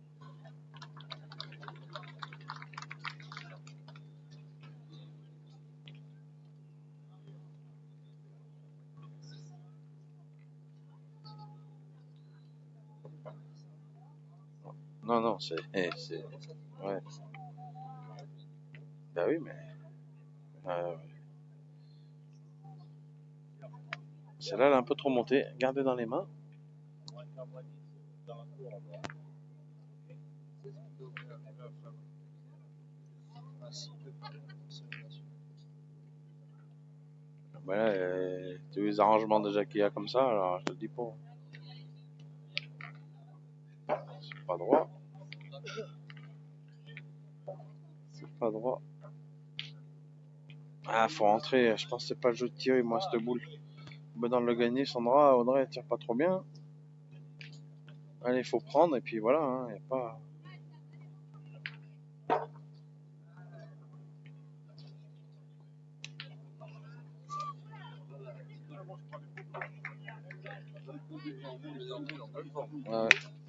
Non, non, c'est. Eh, c'est. Ouais. Bah oui, mais. Euh, Celle-là, elle est un peu trop montée. Gardez dans les mains. Bah là, euh, tu vois les arrangements déjà qu'il y a comme ça, alors je te le dis pas. C'est pas droit. C'est pas droit. Ah, faut rentrer. Je pense que c'est pas le jeu de tirer, moi, cette boule. Ben, dans le gagner, Sandra, Audrey, elle tire pas trop bien. Allez, il faut prendre, et puis voilà, hein, y a pas. Ouais.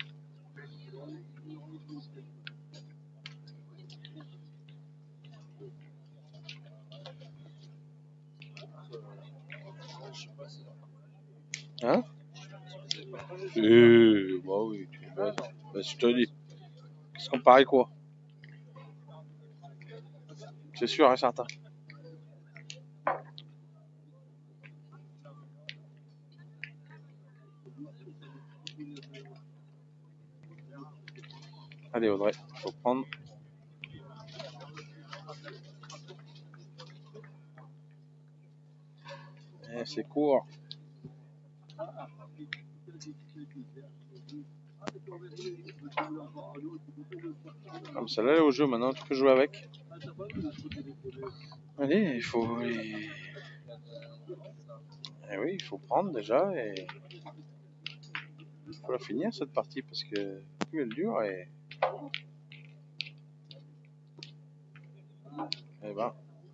Hein? Euh, bah oui, bah, bah, je te dis. Qu'est-ce qu'on parie quoi? C'est sûr et certain. Allez Audrey, faut prendre. Eh, c'est court. Comme celle-là elle est au jeu maintenant, tu peux jouer avec. Allez, il faut. Eh oui, il faut prendre déjà et. Il faut la finir cette partie parce que plus elle dure et. Eh ben.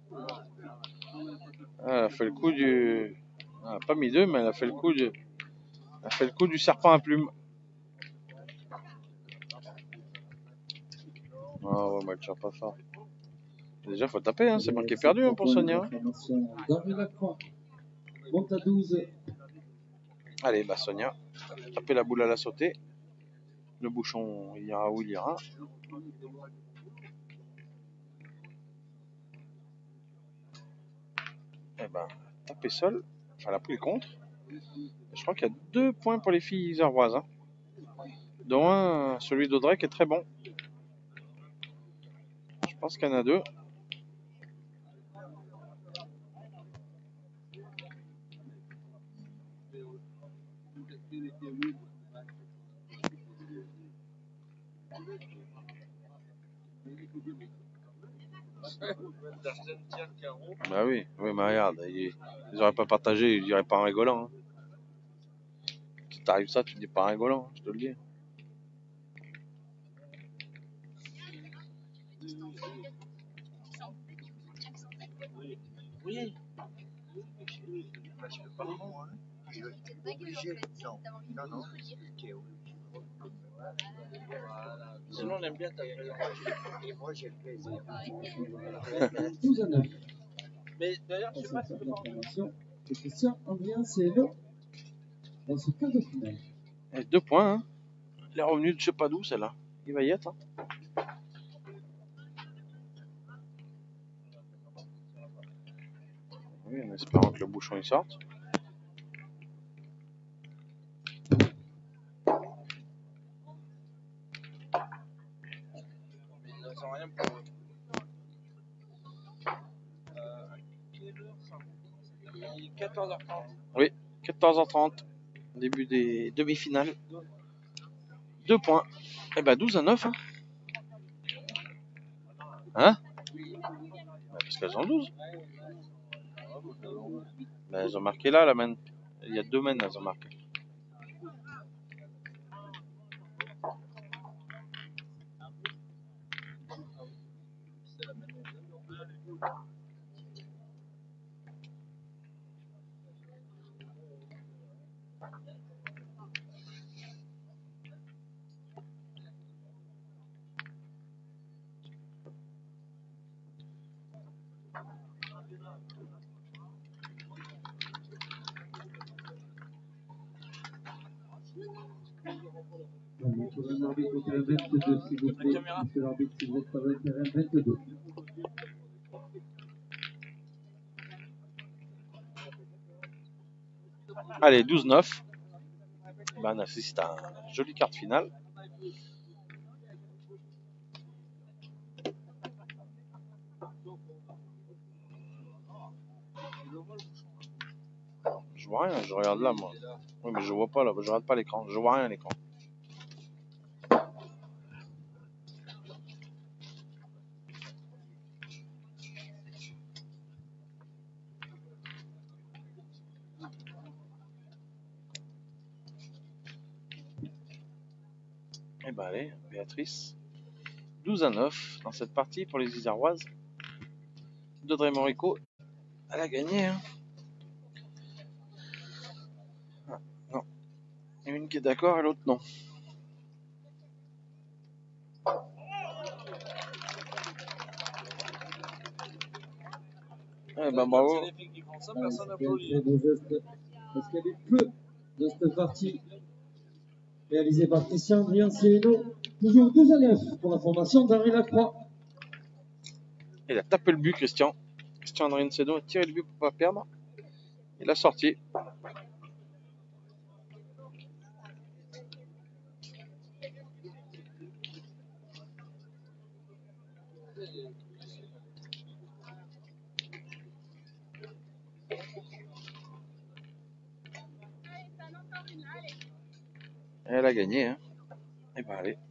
Elle a fait le coup du. Elle n'a pas mis deux, mais elle a fait le coup du. Elle a fait le coup du serpent à plumes. Ah ouais, moi elle tire pas fort. Déjà faut taper, hein, c'est moi qui ai perdu hein, pour Sonia. monte à douze. Allez, bah Sonia, tapez la boule à la sautée. Le bouchon, il ira où il ira. Et ben, tapez seul. Elle a pris le contre. Je crois qu'il y a deux points pour les filles iséroises. Hein. Dont un, celui d'Audrey qui est très bon. Je pense qu'il y en a deux. Bah oui, oui, mais regarde, ils, ils auraient pas partagé, ils diraient pas en rigolant. Hein. Si t'arrives ça, tu dis pas en rigolant, hein, je te le dis. Oui. Bah, je peux pas moi. Hein. Je suis obligé. Non, non, non. T'es obligé. Voilà. Sinon, on aime bien ta présence. Et moi, j'ai le plaisir. douze à neuf. Mais d'ailleurs, je Dans sais pas cette si formation de Christian Andrien Célo dans ce quart de finale. Et deux points, hein. Il est revenu de je sais pas d'où celle-là. Il va y être. Hein. Oui, en espérant que le bouchon il sorte. ils n'en sont rien pour eux. Euh, à quelle heure ça reprend? Il est quatorze heures trente. Oui, quatorze heures trente. Début des demi-finales. Deux points. Et ben douze à neuf. Hein, hein bah parce qu'elles ont douze. Bah, elles ont marqué là, la main. Il y a deux mains, elles ont marqué. Pour un arbitre au terrain vingt-deux, s'il vous plaît. Monsieur l'arbitre, si vous êtes pas dans le terrain vingt-deux. Allez, douze neuf. Ben, on assiste à un joli quart de finale. Je vois rien, je regarde là, moi. Oui, mais je vois pas là, je regarde pas l'écran. Je vois rien à l'écran. Eh ben allez, Béatrice. douze à neuf dans cette partie pour les Iséroises. d'Audrey Morico, elle a gagné. Hein. Ah, non. Il y a une qui est d'accord et l'autre non. Eh ben bravo. C'est les filles qui font ça, Ah, personne c'était un n'applaudit. très beau geste. Parce qu'il y avait peu de cette partie réalisée par Christian Andrien Célo. Toujours douze à neuf pour la formation d'Henri Lacroix. Il a tapé le but, Christian. Christian Andrien Cédo a tiré le but pour pas perdre. Il a sorti. Elle a gagné. Hein. Et ben allez.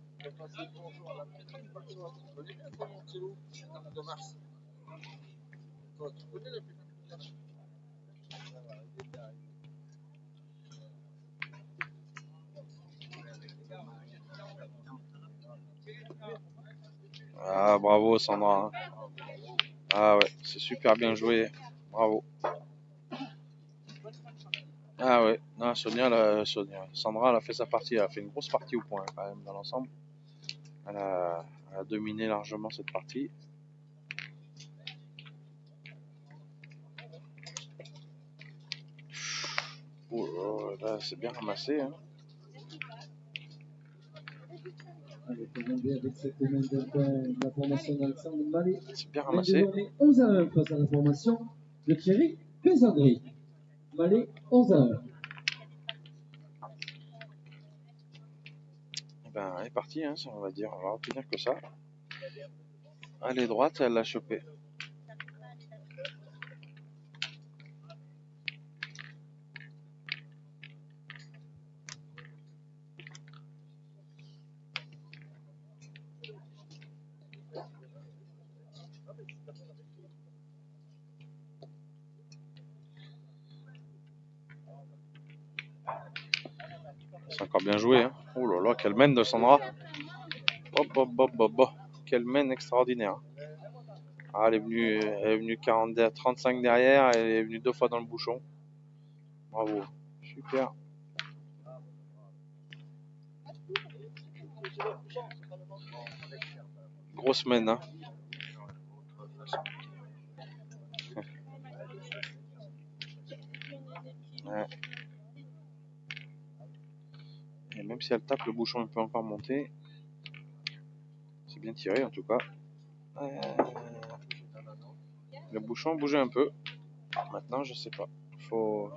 Ah bravo Sandra. Ah ouais, c'est super bien joué. Bravo. Ah ouais, non, Sonia, la, Sonia, Sandra, elle a fait sa partie, elle a fait une grosse partie au point quand même dans l'ensemble. Elle a, elle a dominé largement cette partie. Oh, là, c'est bien ramassé. Hein. Allez, pour monter avec cette main de poing, la formation d'Alexandre Mallet. C'est bien Mène ramassé. désormais onze à un face à la formation de Thierry Pézandry. Mallet onze à un. Et ben, elle est partie, hein, ça, on va dire. On va retenir que ça. Elle est droite, elle l'a chopé. C'est encore bien joué. Hein. Oh là là, quelle mène de Sandra. Hop, hop, hop, hop, hop. Quelle mène extraordinaire. Ah, elle est venue, elle est venue quarante, trente-cinq derrière, elle est venue deux fois dans le bouchon. Bravo. Super. Grosse mène, hein. Ouais. Et même si elle tape, le bouchon peut encore monter. C'est bien tiré en tout cas. Euh... Le bouchon bougeait un peu. Maintenant, je sais pas. Faut.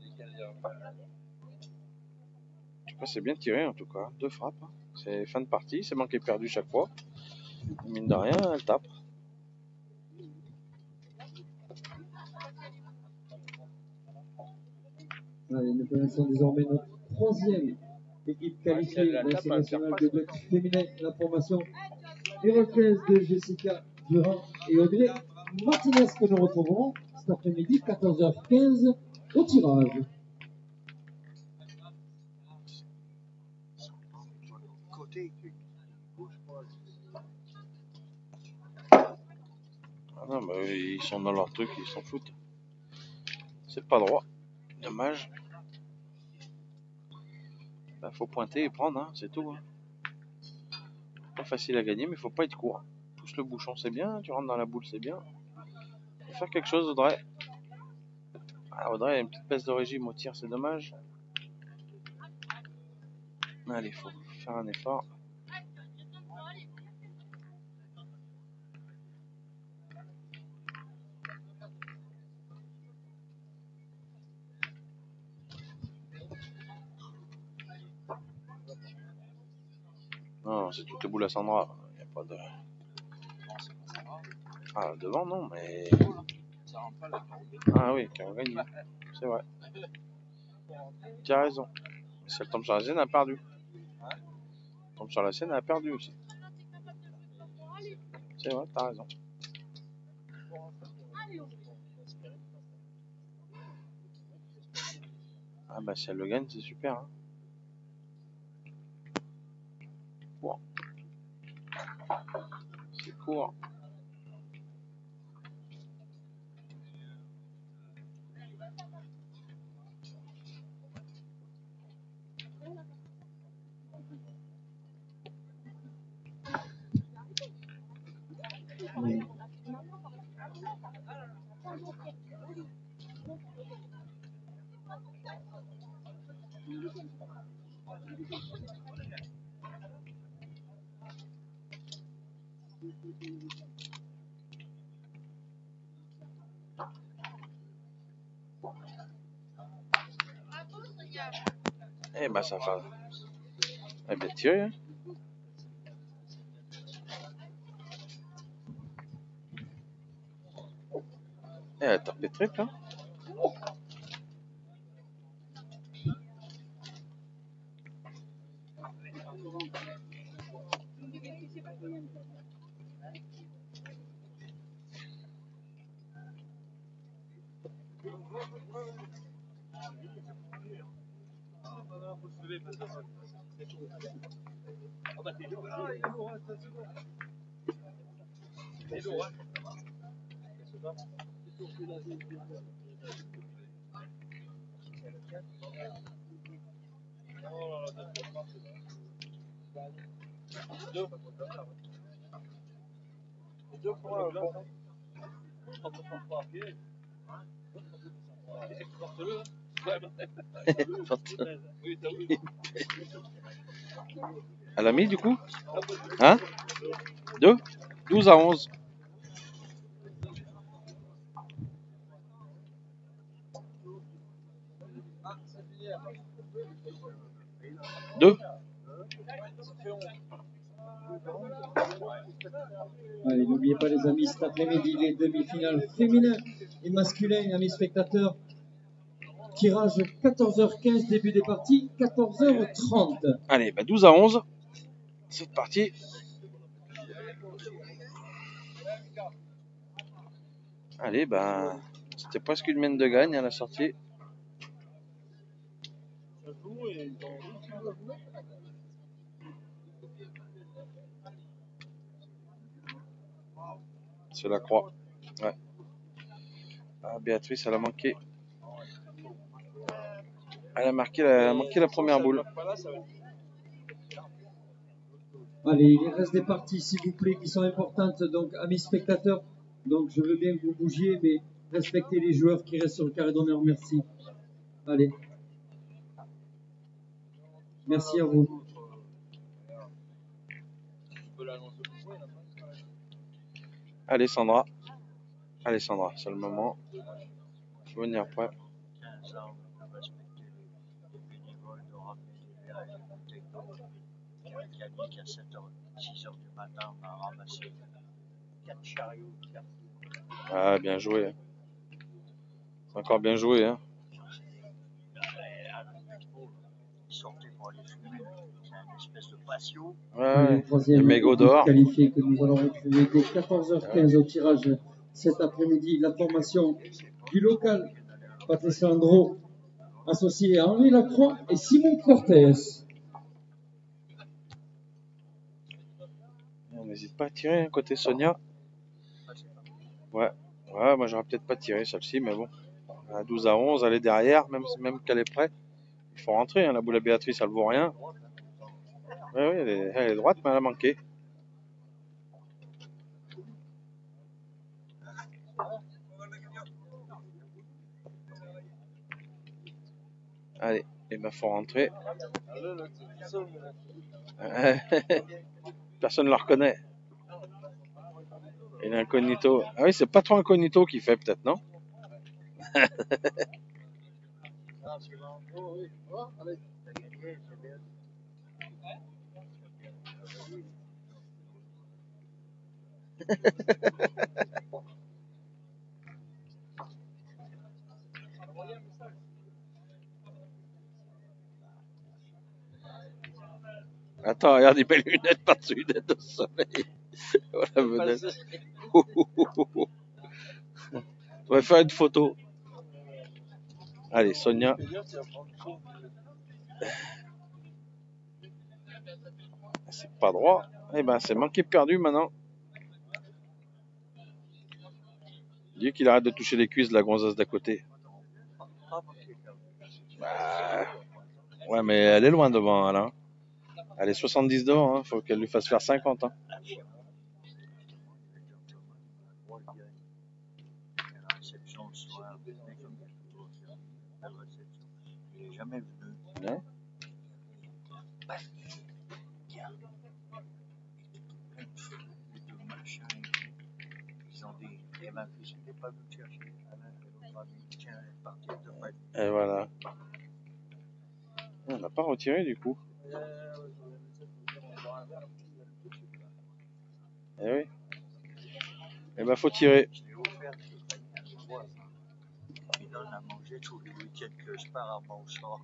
Je sais pas, c'est bien tiré en tout cas. Deux frappes. C'est fin de partie. C'est manqué perdu chaque fois. Mine de rien, elle tape. Allez, nous connaissons désormais notre troisième équipe qualifiée de la série nationale de boxe féminin, la formation Héroclès de Jessica Durand et Audrey Martinez que nous retrouverons cet après-midi, quatorze heures quinze, au tirage. Ah non, bah, ils sont dans leur truc, ils s'en foutent. C'est pas droit. Dommage. Bah, faut pointer et prendre, hein, c'est tout. Hein. Pas facile à gagner, mais faut pas être court. Pousse le bouchon, c'est bien. Tu rentres dans la boule, c'est bien. Faut faire quelque chose, Audrey. Ah, Audrey a une petite baisse de régime au tir, c'est dommage. Allez, faut faire un effort. Non, c'est toutes les boules à Sandra. Il n'y a pas de. Ah, devant, non, mais. Ah oui, qui a gagné. C'est vrai. Tu as raison. Si elle tombe sur la scène, elle a perdu. Elle tombe sur la scène, elle a perdu aussi. C'est vrai, t'as raison. Ah bah si elle le gagne, c'est super. Hein. Court. C'est court. Oui. Eh bah ça va. Elle est bien tirée. Hein. Eh, elle a tapé triple. Hein. Deux fois, bon. Exporte-le. Elle a mis du coup hein deux douze à onze. deux. Allez, n'oubliez pas les amis, cet après-midi, les demi-finales féminins et masculins, amis spectateurs. Tirage quatorze heures quinze, début des parties, quatorze heures trente. Allez, bah douze à onze, cette partie. Allez, bah c'était presque une main de gagne à la sortie. C'est la croix. Ouais. Ah, Béatrice, elle a manqué. Elle a, marqué la, elle a manqué la première boule. Allez, il reste des parties, s'il vous plaît, qui sont importantes. Donc, amis spectateurs, donc je veux bien que vous bougiez, mais respectez les joueurs qui restent sur le carré d'honneur. Merci. Allez. Merci à vous. Allez, Sandra. Allez, Sandra, c'est le moment. Je vais venir après. quinze ans de respecter les bénévoles, de ramener les verres et les bouteilles d'eau. Yannick, à sept heures, six heures du matin, m'a ramassé quatre chariots. Ah, bien joué. C'est encore bien joué. Hein. Ils sortaient pour aller fumer. C'est une espèce de patio. Ouais, Le troisième le mégot d'or. qualifié que nous allons retrouver dès quatorze heures quinze au tirage cet après-midi. La formation du local, Patrice Landreau, associé à Henri Lacroix et Simon Cortés. On n'hésite pas à tirer hein, côté Sonia. Ouais, ouais, moi j'aurais peut-être pas tiré celle-ci, mais bon. À douze à onze, elle est derrière, même, même qu'elle est prête. Il faut rentrer, hein, la boule à Béatrice, elle vaut rien. Oui, oui, elle est, elle est droite, mais elle a manqué. Allez, il ben faut rentrer. Personne ne le reconnaît. Et l'incognito. Ah oui, c'est pas trop incognito qui fait peut-être, non? Attends, regarde, il met les lunettes par-dessus les lunettes de soleil. Voilà, vedette. On va faire une photo. Allez, Sonia. C'est pas droit. Eh ben, c'est manqué perdu maintenant. Dis qu'il arrête de toucher les cuisses de la gonzesse d'à côté. Bah, ouais, mais elle est loin devant, elle. Hein. Elle est soixante-dix devant, hein. Faut qu'elle lui fasse faire cinquante. Hein. Jamais venu. Hein? Ils ont des, des mains que je n'ai pas vu chercher. Et voilà. On n'a pas retiré du coup. Eh oui. Eh ben faut tirer. Il donne à manger tous les week-ends que je pars à Montchor.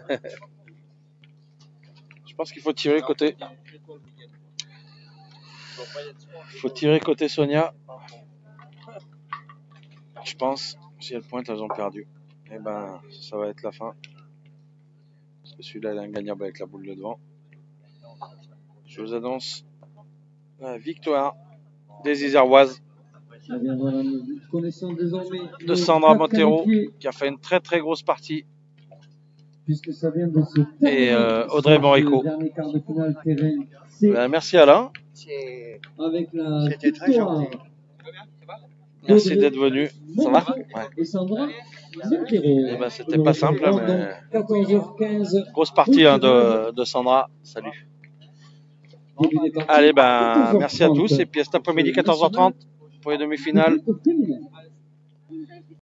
Je pense qu'il faut tirer côté. Il faut tirer côté Sonia. Je pense, si elles pointent, elles ont perdu. Et ben, ça va être la fin. Parce que celui-là, il est ingagnable avec la boule de devant. Je vous annonce la victoire des Iséroises Eh bien, voilà, nous connaissons désormais de Sandra Montero, qui a fait une très très grosse partie. Puisque ça vient de se Et euh, Audrey Morico. Ben, merci Alain. Avec la C'était très victoire gentil. Merci d'être venu. Ça va? Montero Ouais. et Sandra Montero. Eh ben, c'était pas simple, hein, mais quatorze heures quinze. grosse partie hein, de, de Sandra. Salut. Début des parties, Allez, ben, quatorze heures merci à tous. trente. Et puis, cet après-midi, quatorze heures trente pour les demi-finales. Féminin.